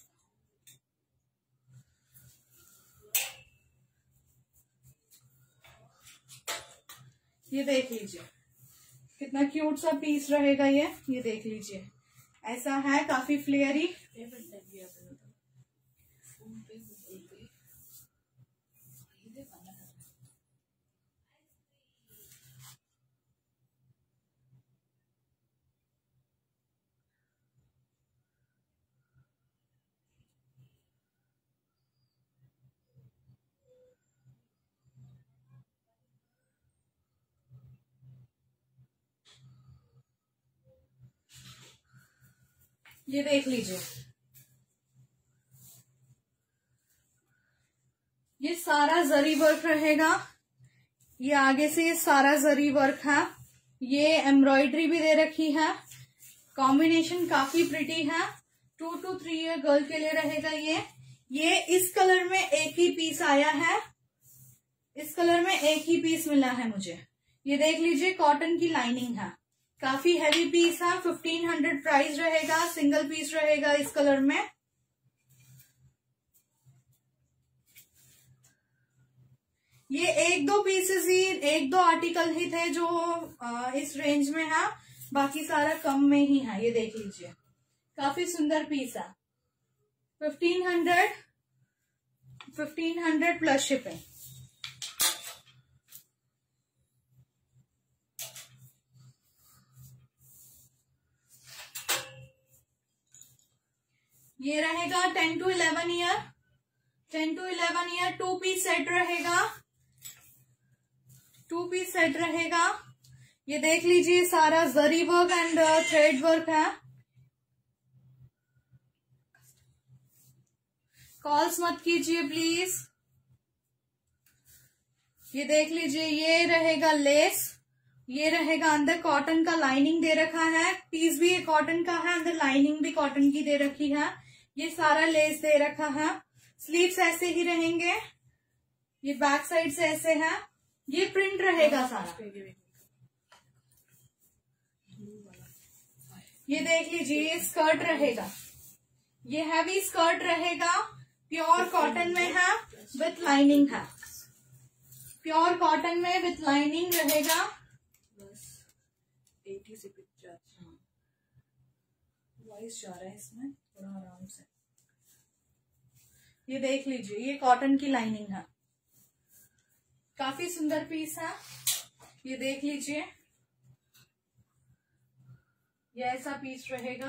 ये देख लीजिए कितना क्यूट सा पीस रहेगा ये ये देख लीजिए, ऐसा है काफी फ्लेयरी। ये देख लीजिए, ये सारा जरी वर्क रहेगा। ये आगे से ये सारा जरी वर्क है। ये एम्ब्रॉयडरी भी दे रखी है। कॉम्बिनेशन काफी प्रिटी है। Two to three year girl के लिए रहेगा ये। ये इस कलर में एक ही पीस आया है, इस कलर में एक ही पीस मिला है मुझे। ये देख लीजिए, कॉटन की लाइनिंग है, काफी हैवी पीस है। फिफ्टीन हंड्रेड प्राइस रहेगा, सिंगल पीस रहेगा इस कलर में। ये एक दो पीसेस ही, एक दो आर्टिकल ही थे जो आ, इस रेंज में है, बाकी सारा कम में ही है। ये देख लीजिए, काफी सुंदर पीस है। Fifteen hundred fifteen hundred plus shipping. ये रहेगा ten to eleven year, ten to eleven year two piece set रहेगा, टू पीस सेट रहेगा। ये देख लीजिए सारा zari work and thread work है। कॉल्स मत कीजिए प्लीज। ये देख लीजिए, ये रहेगा लेस, ये रहेगा अंदर कॉटन का लाइनिंग दे रखा है, पीस भी कॉटन का है, अंदर लाइनिंग भी कॉटन की दे रखी है। ये सारा लेस दे रखा है। स्लीव्स ऐसे ही रहेंगे, ये बैक साइड से ऐसे है। ये प्रिंट रहेगा सारा। ये देख लीजिए, ये स्कर्ट रहेगा, ये हैवी स्कर्ट रहेगा, प्योर कॉटन में है विथ लाइनिंग है, प्योर कॉटन में विथ लाइनिंग रहेगा। बस एटी से पिक्चर वॉइस जा रहा है इसमें, थोड़ा आराम से। ये देख लीजिए, ये कॉटन की लाइनिंग है, काफी सुंदर पीस है। ये देख लीजिए, ये ऐसा पीस रहेगा,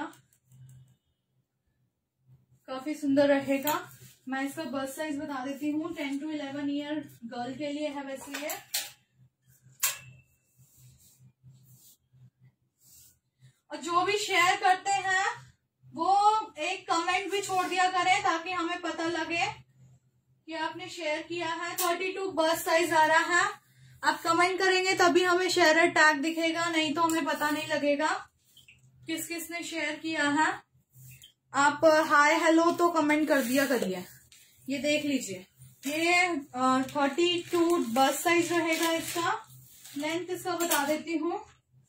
काफी सुंदर रहेगा। मैं इसका बस्ट साइज बता देती हूँ, ten to eleven year girl के लिए है वैसे ये। और जो भी शेयर करते हैं वो एक कमेंट भी छोड़ दिया करें ताकि हमें पता लगे कि आपने शेयर किया है। थर्टी टू बस्ट साइज आ रहा है, आप कमेंट करेंगे तभी हमें शेयर टैग दिखेगा, नहीं तो हमें पता नहीं लगेगा किस किस ने शेयर किया है। आप हाय हेलो तो कमेंट कर दिया करिए। ये देख लीजिए, ये थर्टी टू बस्ट साइज रहेगा। इसका लेंथ इसका बता देती हूँ,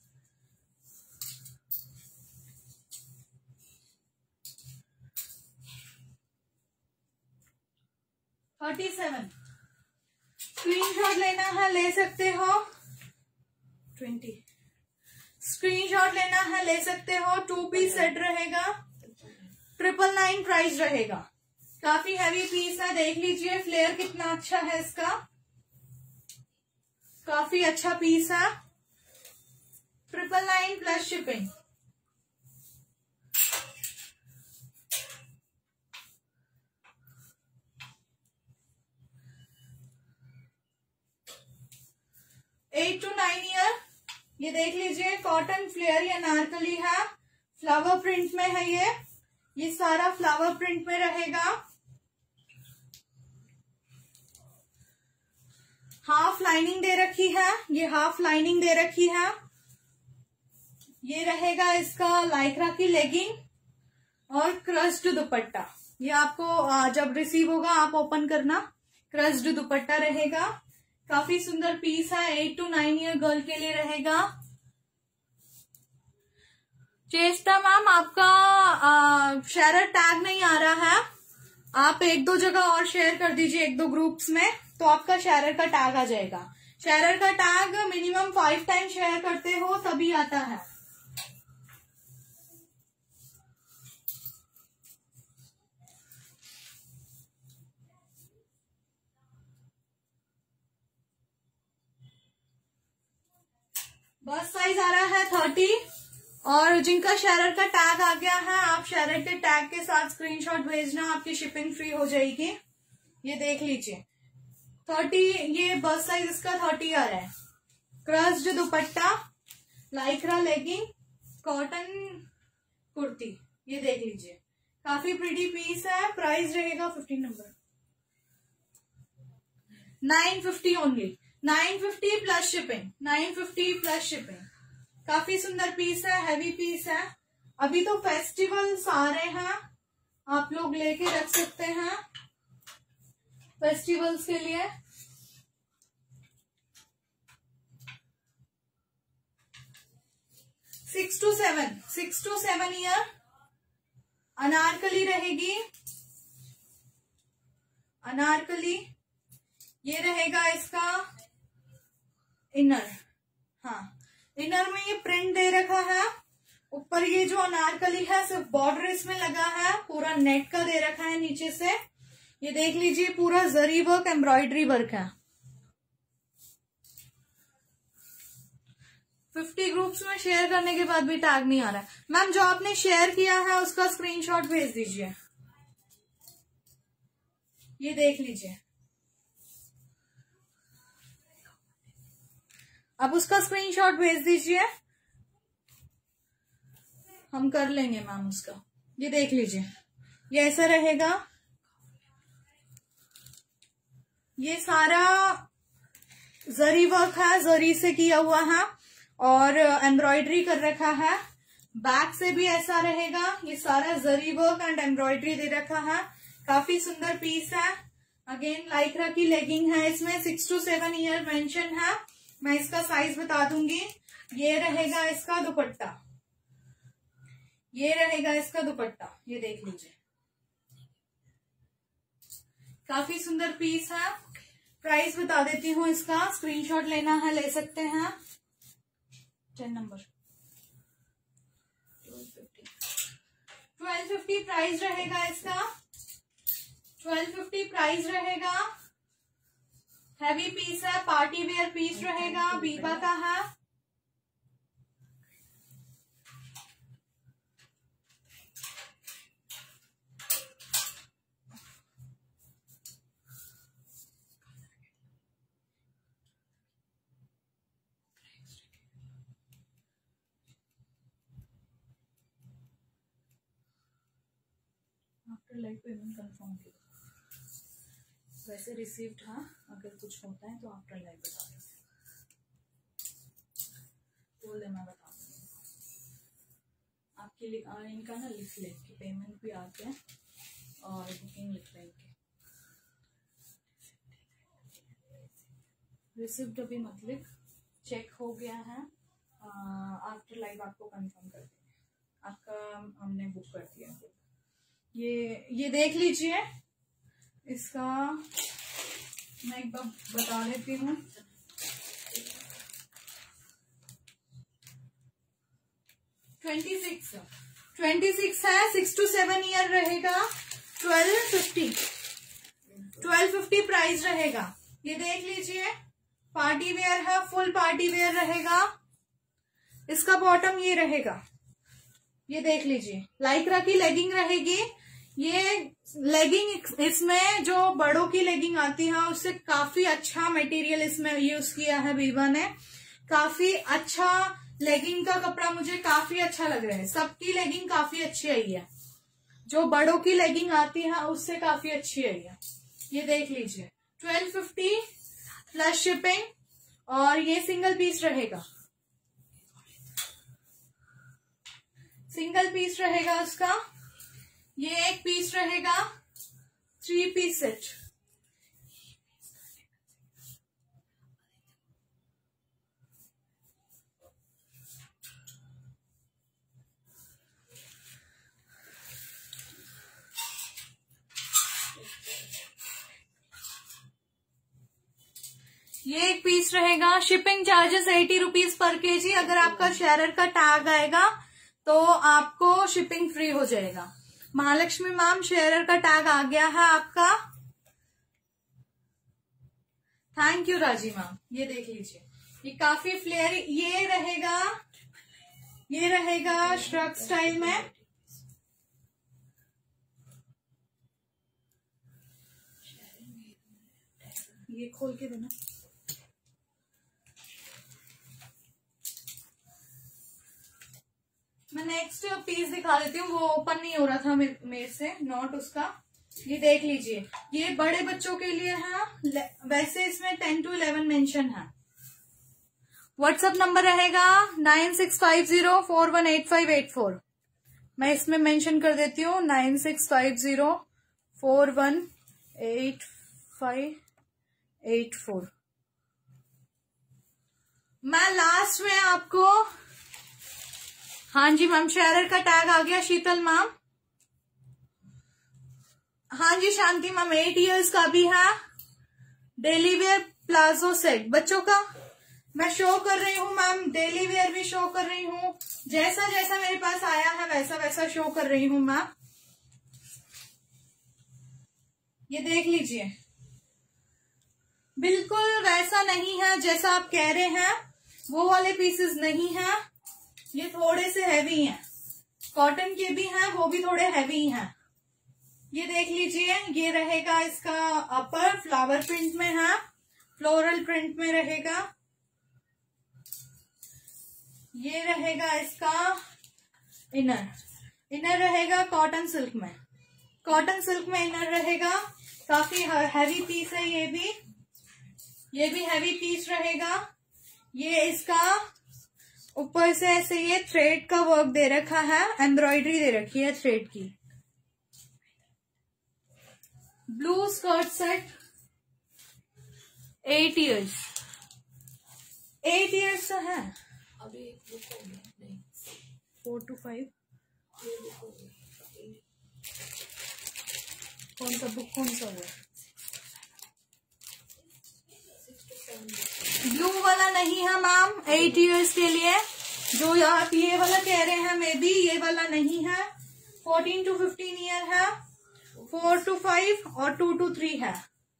थर्टी सेवन। स्क्रीनशॉट लेना है ले सकते हो, ट्वेंटी स्क्रीनशॉट लेना है ले सकते हो। टू पीस सेट रहेगा, ट्रिपल नाइन प्राइस रहेगा। काफी हैवी पीस है, देख लीजिए फ्लेयर कितना अच्छा है इसका, काफी अच्छा पीस है। Triple nine plus shipping. Eight to nine year. ये देख लीजिए, कॉटन फ्लेयर या नारकली है, फ्लावर प्रिंट में है। ये ये सारा फ्लावर प्रिंट में रहेगा। हाफ लाइनिंग दे रखी है, ये हाफ लाइनिंग दे रखी है। ये रहेगा इसका लाइक्रा की लेगिंग और क्रस्ड दुपट्टा। ये आपको जब रिसीव होगा आप ओपन करना, क्रस्ड दुपट्टा रहेगा। काफी सुंदर पीस है, eight to nine year girl के लिए रहेगा। चेष्टा मैम, आपका शेयर टैग नहीं आ रहा है, आप एक दो जगह और शेयर कर दीजिए, एक दो ग्रुप्स में, तो आपका शेयर का टैग आ जाएगा। शेयर का tag minimum five time share करते हो तभी आता है। बस साइज आ रहा है थर्टी, और जिनका शेयर का टैग आ गया है आप शेयर के टैग के साथ स्क्रीनशॉट भेजना, आपकी शिपिंग फ्री हो जाएगी। ये देख लीजिए, थर्टी, ये बस साइज इसका थर्टी आ रहा है। Crushed dupatta, Lycra legging, cotton kurti. ये देख लीजिए, काफी प्रीटी पीस है। प्राइस रहेगा fifteen number nine fifty only, nine fifty plus shipping, nine fifty plus shipping. काफी सुंदर पीस है, हैवी पीस है। अभी तो फेस्टिवल्स आ रहे हैं, आप लोग लेके रख सकते हैं फेस्टिवल्स के लिए। Six to seven, six to seven year anarkali रहेगी, अनारकली। ये रहेगा इसका इनर, हाँ इनर में ये प्रिंट दे रखा है। ऊपर ये जो अनारकली है सिर्फ बॉर्डर इसमें लगा है, पूरा नेट का दे रखा है नीचे से। ये देख लीजिए, पूरा जरी वर्क एम्ब्रॉयडरी वर्क है। फिफ्टी ग्रुप्स में शेयर करने के बाद भी टैग नहीं आ रहा है। मैम जो आपने शेयर किया है उसका स्क्रीनशॉट भेज दीजिए। ये देख लीजिए। अब उसका स्क्रीनशॉट भेज दीजिए, हम कर लेंगे मैम उसका। ये देख लीजिए, ये ऐसा रहेगा। ये सारा जरी वर्क है, जरी से किया हुआ है और एम्ब्रॉयडरी कर रखा है। बैक से भी ऐसा रहेगा, ये सारा जरी वर्क एंड एम्ब्रॉयडरी दे रखा है। काफी सुंदर पीस है। अगेन लाइक्रा की लेगिंग है, इसमें six to seven year mention है। मैं इसका साइज बता दूंगी। ये रहेगा इसका दुपट्टा, ये रहेगा इसका दुपट्टा, ये देख लीजिए। काफी सुंदर पीस है। प्राइस बता देती हूँ इसका, स्क्रीनशॉट लेना है ले सकते हैं। Ten number twelve fifty price रहेगा इसका, ट्वेल्व फिफ्टी प्राइस रहेगा। हैवी पीस है, पार्टी वेयर पीस रहेगा, बीबा का है। आफ्टर लाइव पेमेंट कंफर्म किया, वैसे रिसीव्ड था। अगर कुछ होता है तो आफ्टर लाइव बता देते, बोल दे, मैं बता दूंगी आपके लिए। इनका ना लिख ले कि पेमेंट भी आते हैं और बुकिंग लिख लेंगे। रिसीव्ड अभी मतलब चेक हो गया है, आफ्टर लाइव आपको कंफर्म कर देंगे। आपका हमने बुक कर दिया। ये ये देख लीजिए, इसका मैं एक बार बता देती हूँ। ट्वेंटी सिक्स ट्वेंटी सिक्स है, सिक्स टू सेवन ईयर रहेगा। Twelve fifty twelve fifty price रहेगा। ये देख लीजिए, पार्टी वेयर है, फुल पार्टी वेयर रहेगा। इसका बॉटम ये रहेगा, ये देख लीजिए। लाइक्रा की लेगिंग रहेगी। ये लेगिंग, इसमें जो बड़ों की लेगिंग आती है उससे काफी अच्छा मटेरियल इसमें यूज किया है बीबा ने। काफी अच्छा लेगिंग का कपड़ा मुझे काफी अच्छा लग रहा है। सबकी लेगिंग काफी अच्छी आई है, जो बड़ों की लेगिंग आती है उससे काफी अच्छी आई है। ये देख लीजिए, ट्वेल्व फिफ्टी प्लस शिपिंग, और ये सिंगल पीस रहेगा, सिंगल पीस रहेगा उसका। ये एक पीस रहेगा, थ्री पीस सेट। ये एक पीस रहेगा। Shipping charges eighty rupees per KG. अगर आपका शेयरर का टैग आएगा तो आपको शिपिंग फ्री हो जाएगा। महालक्ष्मी मैम, शेयरर का टैग आ गया है आपका। Thank you Raji ma'am. ये देख लीजिए, ये काफी फ्लेयर, ये रहेगा, ये रहेगा श्रग स्टाइल में। ये खोल के देना। मैं नेक्स्ट पीस दिखा देती हूँ, वो ओपन नहीं हो रहा था मेरे से, नॉट उसका। ये देख लीजिए, ये बड़े बच्चों के लिए है। वैसे इसमें टेन टू इलेवन मेंशन है। व्हाट्सएप नंबर रहेगा nine six five zero four one eight five eight four. मैं इसमें मेंशन कर देती हूँ, nine six five zero four one eight five eight four. मैं लास्ट में आपको, हाँ जी मैम, शेयरर का टैग आ गया। शीतल मैम, हाँ जी शांति मैम, एट इयर्स का भी है। डेली वेयर प्लाजो सेट बच्चों का मैं शो कर रही हूँ मैम, डेली वेयर भी शो कर रही हूँ। जैसा जैसा मेरे पास आया है वैसा वैसा शो कर रही हूँ मैम। ये देख लीजिए, बिल्कुल वैसा नहीं है जैसा आप कह रहे हैं, वो वाले पीसेस नहीं है। ये थोड़े से हैवी हैं, कॉटन के भी हैं, वो भी थोड़े हैवी हैं। ये देख लीजिए, ये रहेगा इसका अपर, फ्लावर प्रिंट में है, फ्लोरल प्रिंट में रहेगा। ये रहेगा इसका इनर, इनर रहेगा कॉटन सिल्क में, कॉटन सिल्क में इनर रहेगा। काफी हैवी पीस है ये भी, ये भी हैवी पीस रहेगा। ये इसका ऊपर से ऐसे ये थ्रेड का वर्क दे रखा है, एम्ब्रॉयडरी दे रखी है थ्रेड की। Blue skirt set, eight years, eight years का है अभी। एक बुक हो गया, नहीं फोर टू फाइव। कौन सा बुक, कौन सा हुआ? ब्लू वाला नहीं है मैम, एट इयर्स के लिए। जो आप ये वाला कह रहे हैं मे बी ये वाला नहीं है। फोर्टीन टू फिफ्टीन ईयर है, फोर टू फाइव और टू टू थ्री है।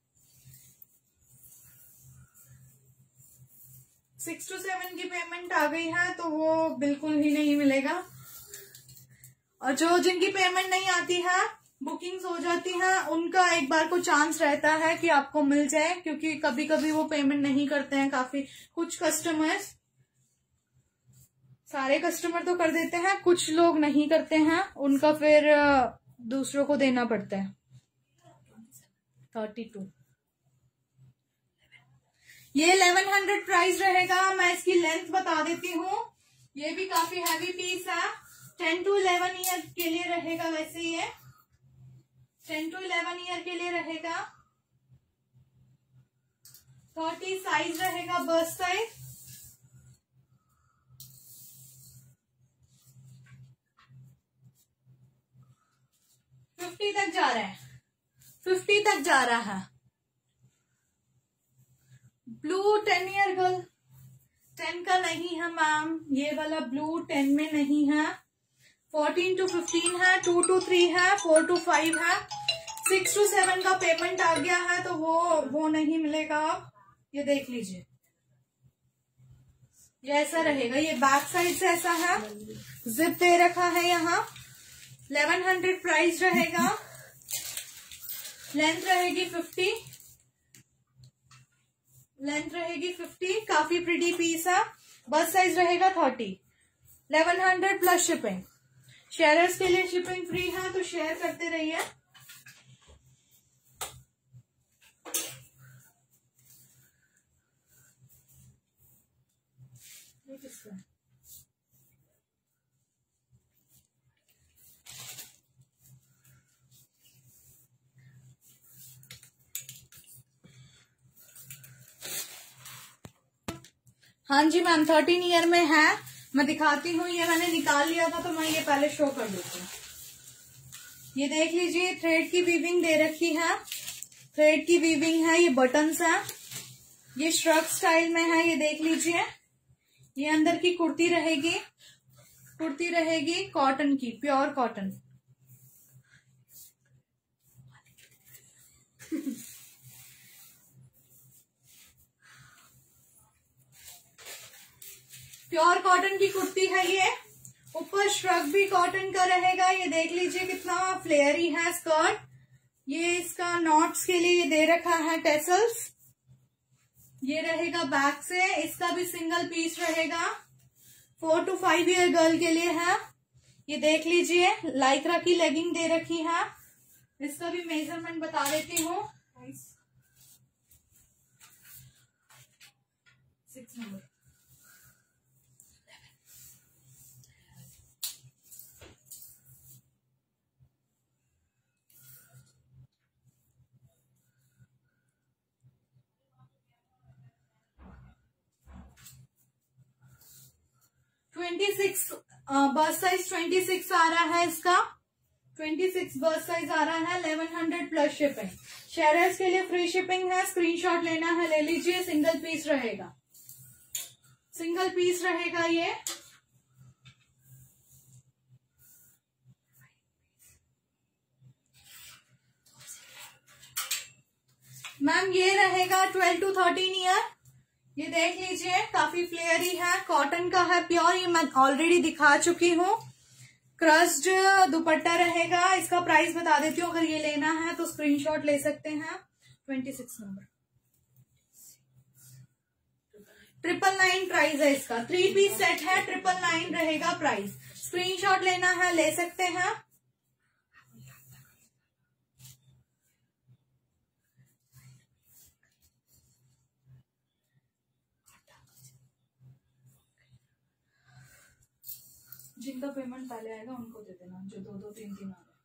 सिक्स टू सेवन की पेमेंट आ गई है तो वो बिल्कुल ही नहीं मिलेगा। और जो जिनकी पेमेंट नहीं आती है, बुकिंग्स हो जाती है, उनका एक बार को चांस रहता है कि आपको मिल जाए, क्योंकि कभी कभी वो पेमेंट नहीं करते हैं। काफी कुछ कस्टमर्स, सारे कस्टमर तो कर देते हैं, कुछ लोग नहीं करते हैं, उनका फिर दूसरों को देना पड़ता है। थर्टी टू, ये इलेवन हंड्रेड प्राइस रहेगा। मैं इसकी लेंथ बता देती हूँ, ये भी काफी हैवी पीस है। टेन टू इलेवन ईयर के लिए रहेगा, वैसे ये टेन टू इलेवन ईयर के लिए रहेगा। थर्टी साइज रहेगा, बस्ट साइज। फिफ्टी तक जा रहा है, फिफ्टी तक जा रहा है। Blue ten year girl, ten का नहीं है मैम, ये वाला ब्लू टेन में नहीं है। फोर्टीन टू फिफ्टीन है, टू टू थ्री है, फोर टू फाइव है। सिक्स टू सेवन का पेमेंट आ गया है तो वो वो नहीं मिलेगा। आप ये देख लीजिए, ये ऐसा रहेगा। ये बैक साइड से ऐसा है, जिप दे रखा है यहाँ। इलेवन हंड्रेड प्राइस रहेगा। लेंथ रहेगी फिफ्टी, लेंथ रहेगी फिफ्टी। काफी प्रिटी पीस है। बस साइज रहेगा thirty. Eleven hundred plus shipping. Sharers के लिए शिपिंग फ्री है तो शेयर करते रहिए। ये किसका है? हाँ जी मैम, थर्टीन ईयर में है। मैं दिखाती हूँ, ये मैंने निकाल लिया था तो मैं ये पहले शो कर देती हूँ। ये देख लीजिए, थ्रेड की वीविंग दे रखी है, थ्रेड की वीविंग है। ये बटन्स है, ये श्रग स्टाइल में है। ये देख लीजिए, ये अंदर की कुर्ती रहेगी, कुर्ती रहेगी कॉटन की, प्योर कॉटन। प्योर कॉटन की कुर्ती है ये। ऊपर श्रग भी कॉटन का रहेगा। ये देख लीजिए कितना फ्लेयरी है स्कर्ट। ये इसका नॉट्स के लिए ये दे रखा है टेसल्स। ये रहेगा बैक से। इसका भी सिंगल पीस रहेगा। Four to five year girl के लिए है। ये देख लीजिए, लाइक्रा की लेगिंग दे रखी है। इसका भी मेजरमेंट बता देती हूँ। सिक्स नंबर ट्वेंटी सिक्स बस साइज ट्वेंटी सिक्स आ रहा है इसका। ट्वेंटी सिक्स बस साइज आ रहा है। Eleven hundred plus shipping. Sharers के लिए फ्री शिपिंग है। स्क्रीनशॉट लेना है, ले लीजिए। सिंगल पीस रहेगा, सिंगल पीस रहेगा ये। मैम ये रहेगा ट्वेल्व टू थर्टीन ईयर। ये देख लीजिए, काफी फ्लेयरी है, कॉटन का है, प्योर। ये मैं ऑलरेडी दिखा चुकी हूँ। क्रस्ड दुपट्टा रहेगा। इसका प्राइस बता देती हूँ, अगर ये लेना है तो स्क्रीनशॉट ले सकते हैं। Twenty six number, triple nine price है इसका। थ्री पीस सेट है, ट्रिपल नाइन रहेगा प्राइस। स्क्रीनशॉट लेना है ले सकते हैं। जिनका पेमेंट पहले आएगा उनको दे देना, जो दो दो तीन तीन आ रहे।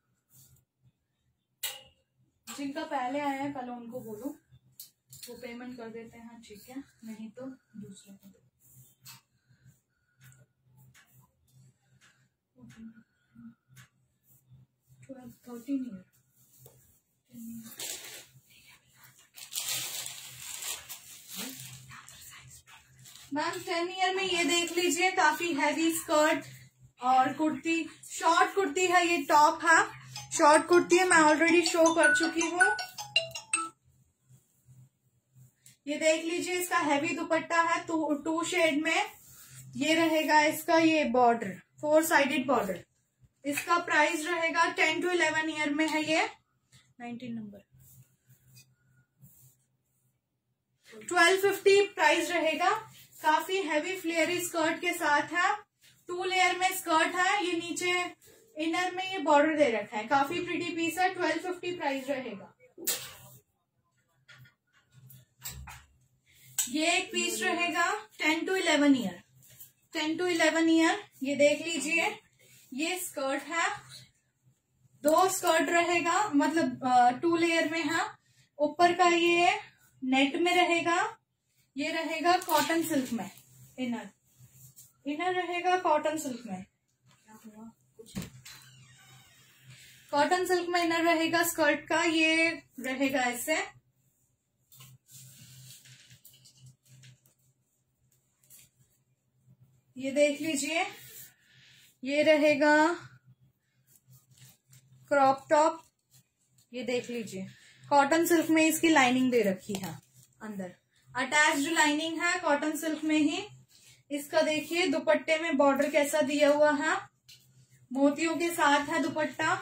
जिनका पहले आया है कल उनको बोलो, वो पेमेंट कर देते हैं, ठीक है, नहीं तो दूसरे को दो। Twelve thirteen year ma'am, ten year में ये देख लीजिए, काफी हैवी स्कर्ट और कुर्ती, शॉर्ट कुर्ती है, ये टॉप है, शॉर्ट कुर्ती है, मैं ऑलरेडी शो कर चुकी हूँ। ये देख लीजिए, इसका हैवी दुपट्टा है, टू टू शेड में ये रहेगा इसका, ये बॉर्डर फोर साइडेड बॉर्डर। इसका प्राइस रहेगा टेन टू इलेवन ईयर में है ये, nineteen number, twelve fifty price रहेगा। काफी हैवी फ्लेयरी स्कर्ट के साथ है, टू लेयर में स्कर्ट है, ये नीचे इनर में ये बॉर्डर दे रखा है, काफी प्रीटी पीस है, ट्वेल्व फिफ्टी प्राइस रहेगा। ये एक पीस रहेगा ten to eleven year, ten to eleven year, ये देख लीजिए, ये स्कर्ट है, दो स्कर्ट रहेगा, मतलब टू लेयर में है, ऊपर का ये नेट में रहेगा, ये रहेगा कॉटन सिल्क में, इनर इनर रहेगा कॉटन सिल्क में, क्या हुआ कुछ, कॉटन सिल्क में इनर रहेगा स्कर्ट का, ये रहेगा ऐसे, ये देख लीजिए, ये रहेगा क्रॉप टॉप, ये देख लीजिए, कॉटन सिल्क में इसकी लाइनिंग दे रखी है, अंदर अटैच्ड लाइनिंग है कॉटन सिल्क में ही। इसका देखिए दुपट्टे में बॉर्डर कैसा दिया हुआ है, मोतियों के साथ है दुपट्टा,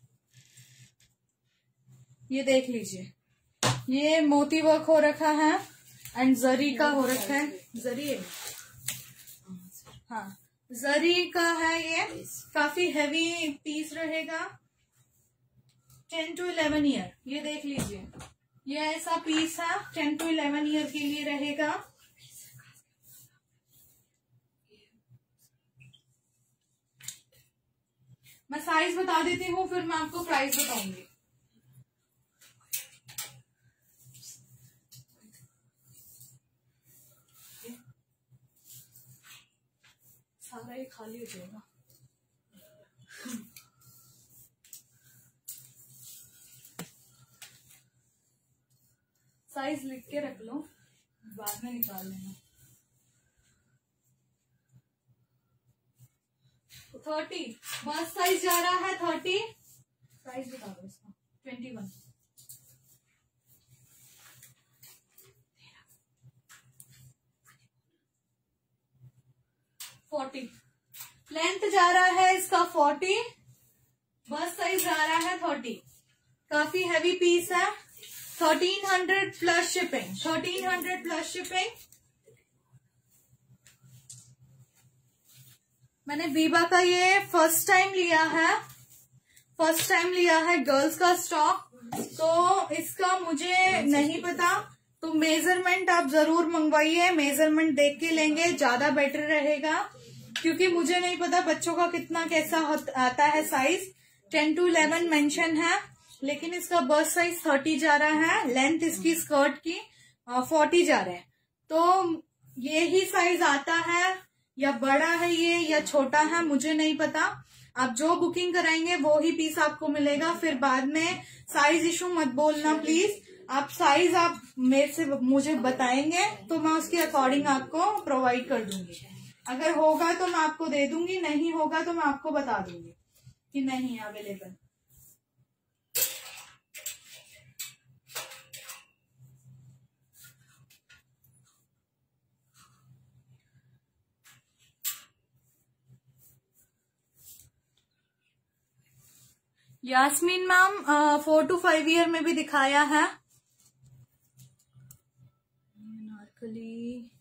ये देख लीजिए, ये मोती वर्क हो रखा है एंड जरी का हो रखा है, जरी है, हाँ जरी का है, ये काफी हैवी पीस रहेगा, टेन टू इलेवन ईयर, ये देख लीजिए, ये ऐसा पीस है, टेन टू इलेवन ईयर के लिए रहेगा। मैं साइज बता देती हूँ, फिर मैं आपको प्राइस बताऊंगी। सारा ये खाली हो जाएगा। साइज लिख के रख लो, बाद में निकाल लेना। थर्टी बस साइज जा रहा है, थर्टी साइज बता दो इसका, ट्वेंटी वन, फोर्टी लेंथ जा रहा है इसका, फोर्टी बस साइज जा रहा है, थर्टी काफी हैवी पीस है, thirteen hundred plus shipping, thirteen hundred plus shipping. मैंने बीबा का ये फर्स्ट टाइम लिया है, फर्स्ट टाइम लिया है गर्ल्स का स्टॉक, तो इसका मुझे नहीं पता, तो मेजरमेंट आप जरूर मंगवाइए, मेजरमेंट देख के लेंगे ज्यादा बेटर रहेगा, क्योंकि मुझे नहीं पता बच्चों का कितना कैसा आता है size. Ten to eleven mention है, लेकिन इसका बर्थ साइज थर्टी जा रहा है, लेंथ इसकी स्कर्ट की फोर्टी जा रहा है, तो ये ही साइज आता है या बड़ा है ये या छोटा है मुझे नहीं पता। आप जो बुकिंग कराएंगे वो ही पीस आपको मिलेगा, फिर बाद में साइज इशू मत बोलना प्लीज। आप साइज आप मेरे से मुझे बताएंगे तो मैं उसके अकॉर्डिंग आपको प्रोवाइड कर दूंगी, अगर होगा तो मैं आपको दे दूंगी, नहीं होगा तो मैं आपको बता दूंगी कि नहीं है available. Yasmin ma'am four to five year में भी दिखाया है। Anarkali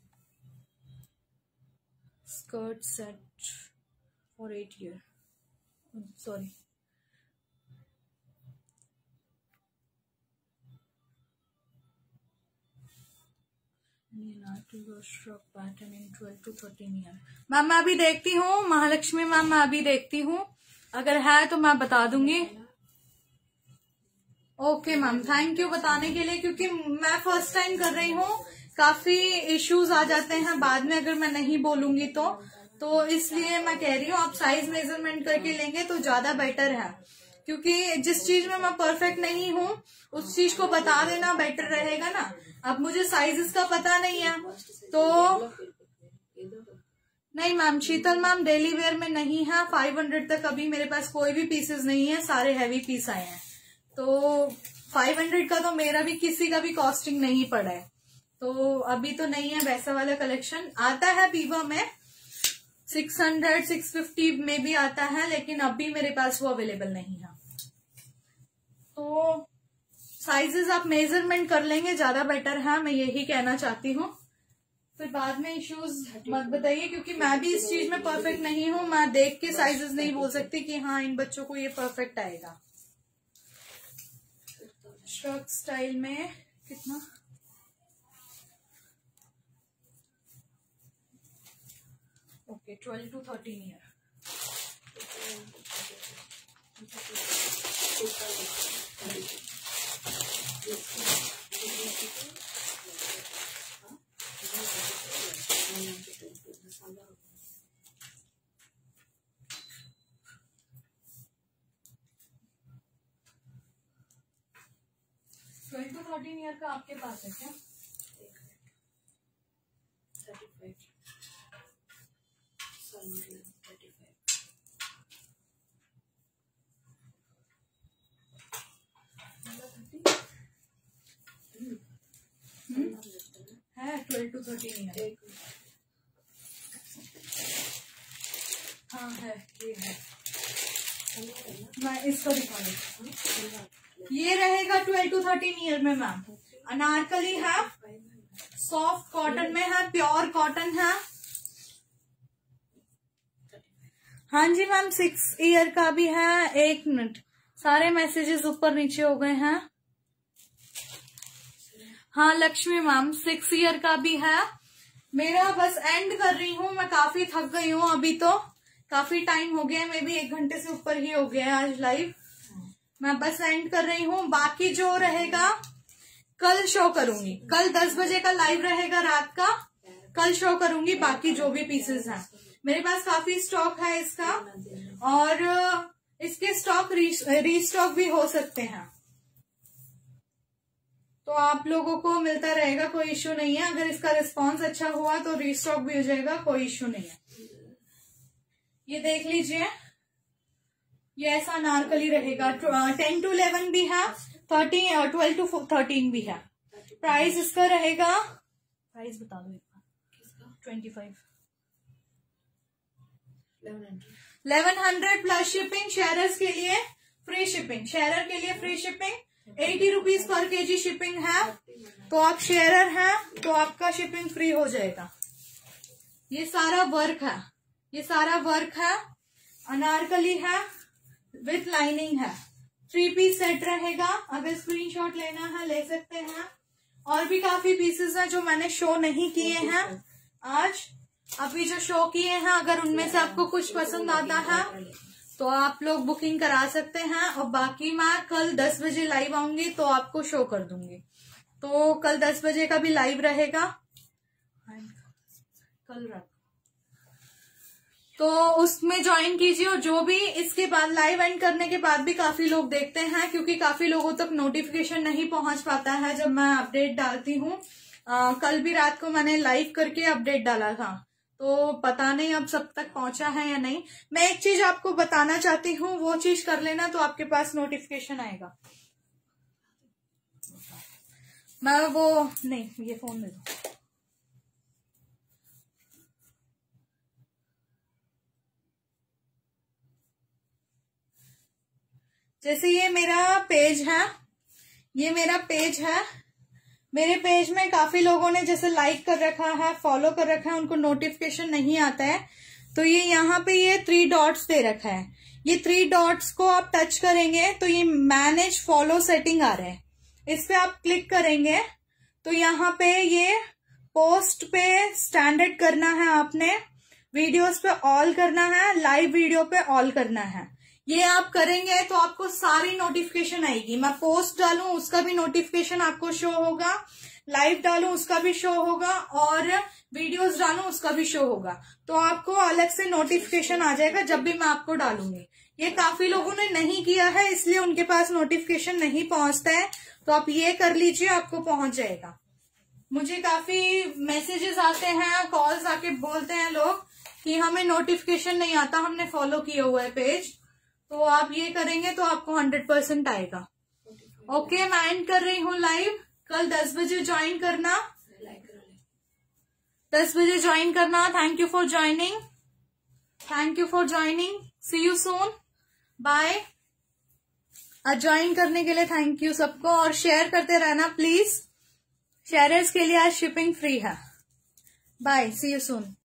skirt set for eight year, sorry pattern in twelve to thirteen year. Ma'am मैं अभी देखती हूँ महालक्ष्मी मैम, मैं अभी देखती हूँ, अगर है तो मैं बता दूंगी। ओके मैम, थैंक यू बताने के लिए, क्योंकि मैं फर्स्ट टाइम कर रही हूँ, काफी इश्यूज आ जाते हैं बाद में अगर मैं नहीं बोलूंगी तो तो इसलिए मैं कह रही हूँ आप साइज मेजरमेंट करके लेंगे तो ज्यादा बेटर है, क्योंकि जिस चीज में मैं परफेक्ट नहीं हूँ उस चीज को बता देना बेटर रहेगा ना। अब मुझे साइजेस का पता नहीं है तो नहीं ma'am, Sheetal ma'am daily wear में नहीं है, फाइव हंड्रेड तक अभी मेरे पास कोई भी पीसेस नहीं है, सारे हैवी पीस आए हैं, तो फाइव हंड्रेड का तो मेरा भी किसी का भी कॉस्टिंग नहीं पड़ा है, तो अभी तो नहीं है वैसा वाला कलेक्शन। आता है पीवा में सिक्स हंड्रेड सिक्स फिफ्टी में भी आता है, लेकिन अभी मेरे पास वो अवेलेबल नहीं है। तो साइजेस आप मेजरमेंट कर लेंगे ज्यादा बेटर है, मैं यही कहना चाहती हूँ। फिर बाद में इश्यूज मत बताइए, क्योंकि मैं भी इस चीज में परफेक्ट नहीं हूँ, मैं देख के साइजेस नहीं बोल सकती कि हाँ इन बच्चों को ये परफेक्ट आएगा। श्रग स्टाइल में कितना, okay twelve to thirteen year. Twelve to thirteen year का आपके पास है क्या? थर्टी फाइव थर्टी फाइव है ट्वेल्व टू थर्टीन ईयर। हाँ है, ये है, मैं इसको दिखा देती। ये रहेगा ट्वेल्व टू थर्टीन ईयर में मैम। अनारकली है, सॉफ्ट कॉटन में है, प्योर कॉटन है। हाँ जी मैम, सिक्स ईयर का भी है। एक मिनट, सारे मैसेजेस ऊपर नीचे हो गए हैं। हाँ लक्ष्मी मैम, सिक्स ईयर का भी है। मेरा बस एंड कर रही हूँ, मैं काफी थक गई हूँ, अभी तो काफी टाइम हो गया, मे भी एक घंटे से ऊपर ही हो गया है आज लाइव। मैं बस एंड कर रही हूँ, बाकी जो रहेगा कल शो करूंगी। कल दस बजे का लाइव रहेगा रात का, कल शो करूंगी बाकी जो भी पीसेस हैं। मेरे पास काफी स्टॉक है इसका, और इसके स्टॉक रीस्टॉक भी हो सकते हैं, तो आप लोगों को मिलता रहेगा, कोई इश्यू नहीं है। अगर इसका रिस्पांस अच्छा हुआ तो रीस्टॉक भी हो जाएगा, कोई इश्यू नहीं है। ये देख लीजिए, ये ऐसा अनारकली रहेगा। टेन टू इलेवन भी है, थर्टीन ट्वेल्व टू थर्टीन भी है। प्राइस इसका रहेगा, प्राइस बता दो एक बार, twenty five eleven hundred plus shipping. Sharers के लिए फ्री शिपिंग, शेयरर के लिए फ्री शिपिंग, एटी रुपीज पर के जी शिपिंग है, तो आप शेयरर हैं तो आपका शिपिंग फ्री हो जाएगा। ये सारा वर्क है, ये सारा वर्क है, अनारकली है विथ लाइनिंग है, थ्री पीस सेट रहेगा। अगर स्क्रीनशॉट लेना है ले सकते हैं। और भी काफी पीसेस हैं जो मैंने शो नहीं किए हैं आज, अभी जो शो किए हैं, अगर उनमें से आपको कुछ पसंद आता है तो आप लोग बुकिंग करा सकते हैं। और बाकी मैं कल दस बजे लाइव आऊंगी तो आपको शो कर दूंगी, तो कल दस बजे का भी लाइव रहेगा कल रात, तो उसमें ज्वाइन कीजिए। और जो भी इसके बाद लाइव एंड करने के बाद भी काफी लोग देखते हैं, क्योंकि काफी लोगों तक नोटिफिकेशन नहीं पहुंच पाता है जब मैं अपडेट डालती हूँ। कल भी रात को मैंने लाइव करके अपडेट डाला था, तो पता नहीं अब सब तक पहुंचा है या नहीं। मैं एक चीज आपको बताना चाहती हूँ, वो चीज कर लेना तो आपके पास नोटिफिकेशन आएगा। मैं वो नहीं, ये फोन में दो। जैसे ये मेरा पेज है, ये मेरा पेज है, मेरे पेज में काफी लोगों ने जैसे लाइक कर रखा है, फॉलो कर रखा है, उनको नोटिफिकेशन नहीं आता है, तो ये यहाँ पे ये थ्री डॉट्स दे रखा है। ये थ्री डॉट्स को आप टच करेंगे तो ये मैनेज फॉलो सेटिंग आ रहा है, इस पे आप क्लिक करेंगे तो यहाँ पे ये पोस्ट पे स्टैंडर्ड करना है आपने, वीडियोस पे ऑल करना है, लाइव वीडियो पे ऑल करना है। ये आप करेंगे तो आपको सारी नोटिफिकेशन आएगी। मैं पोस्ट डालूं उसका भी नोटिफिकेशन आपको शो होगा, लाइव डालूं उसका भी शो होगा, और वीडियोस डालूं उसका भी शो होगा। तो आपको अलग से नोटिफिकेशन आ जाएगा जब भी मैं आपको डालूंगी। ये काफी लोगों ने नहीं किया है, इसलिए उनके पास नोटिफिकेशन नहीं पहुंचता है, तो आप ये कर लीजिए, आपको पहुंच जाएगा। मुझे काफी मैसेजेस आते हैं, कॉल्स आके बोलते हैं लोग कि हमें नोटिफिकेशन नहीं आता, हमने फॉलो किया हुआ है पेज। तो आप ये करेंगे तो आपको हंड्रेड परसेंट आएगा। ओके, मैं एंड कर रही हूँ लाइव। कल दस बजे ज्वाइन करना, दस बजे ज्वाइन करना। Thank you for joining, thank you for joining, see you soon, bye. आज ज्वाइन करने के लिए थैंक यू सबको, और शेयर करते रहना प्लीज। शेयरर्स के लिए आज शिपिंग फ्री है। Bye, see you soon.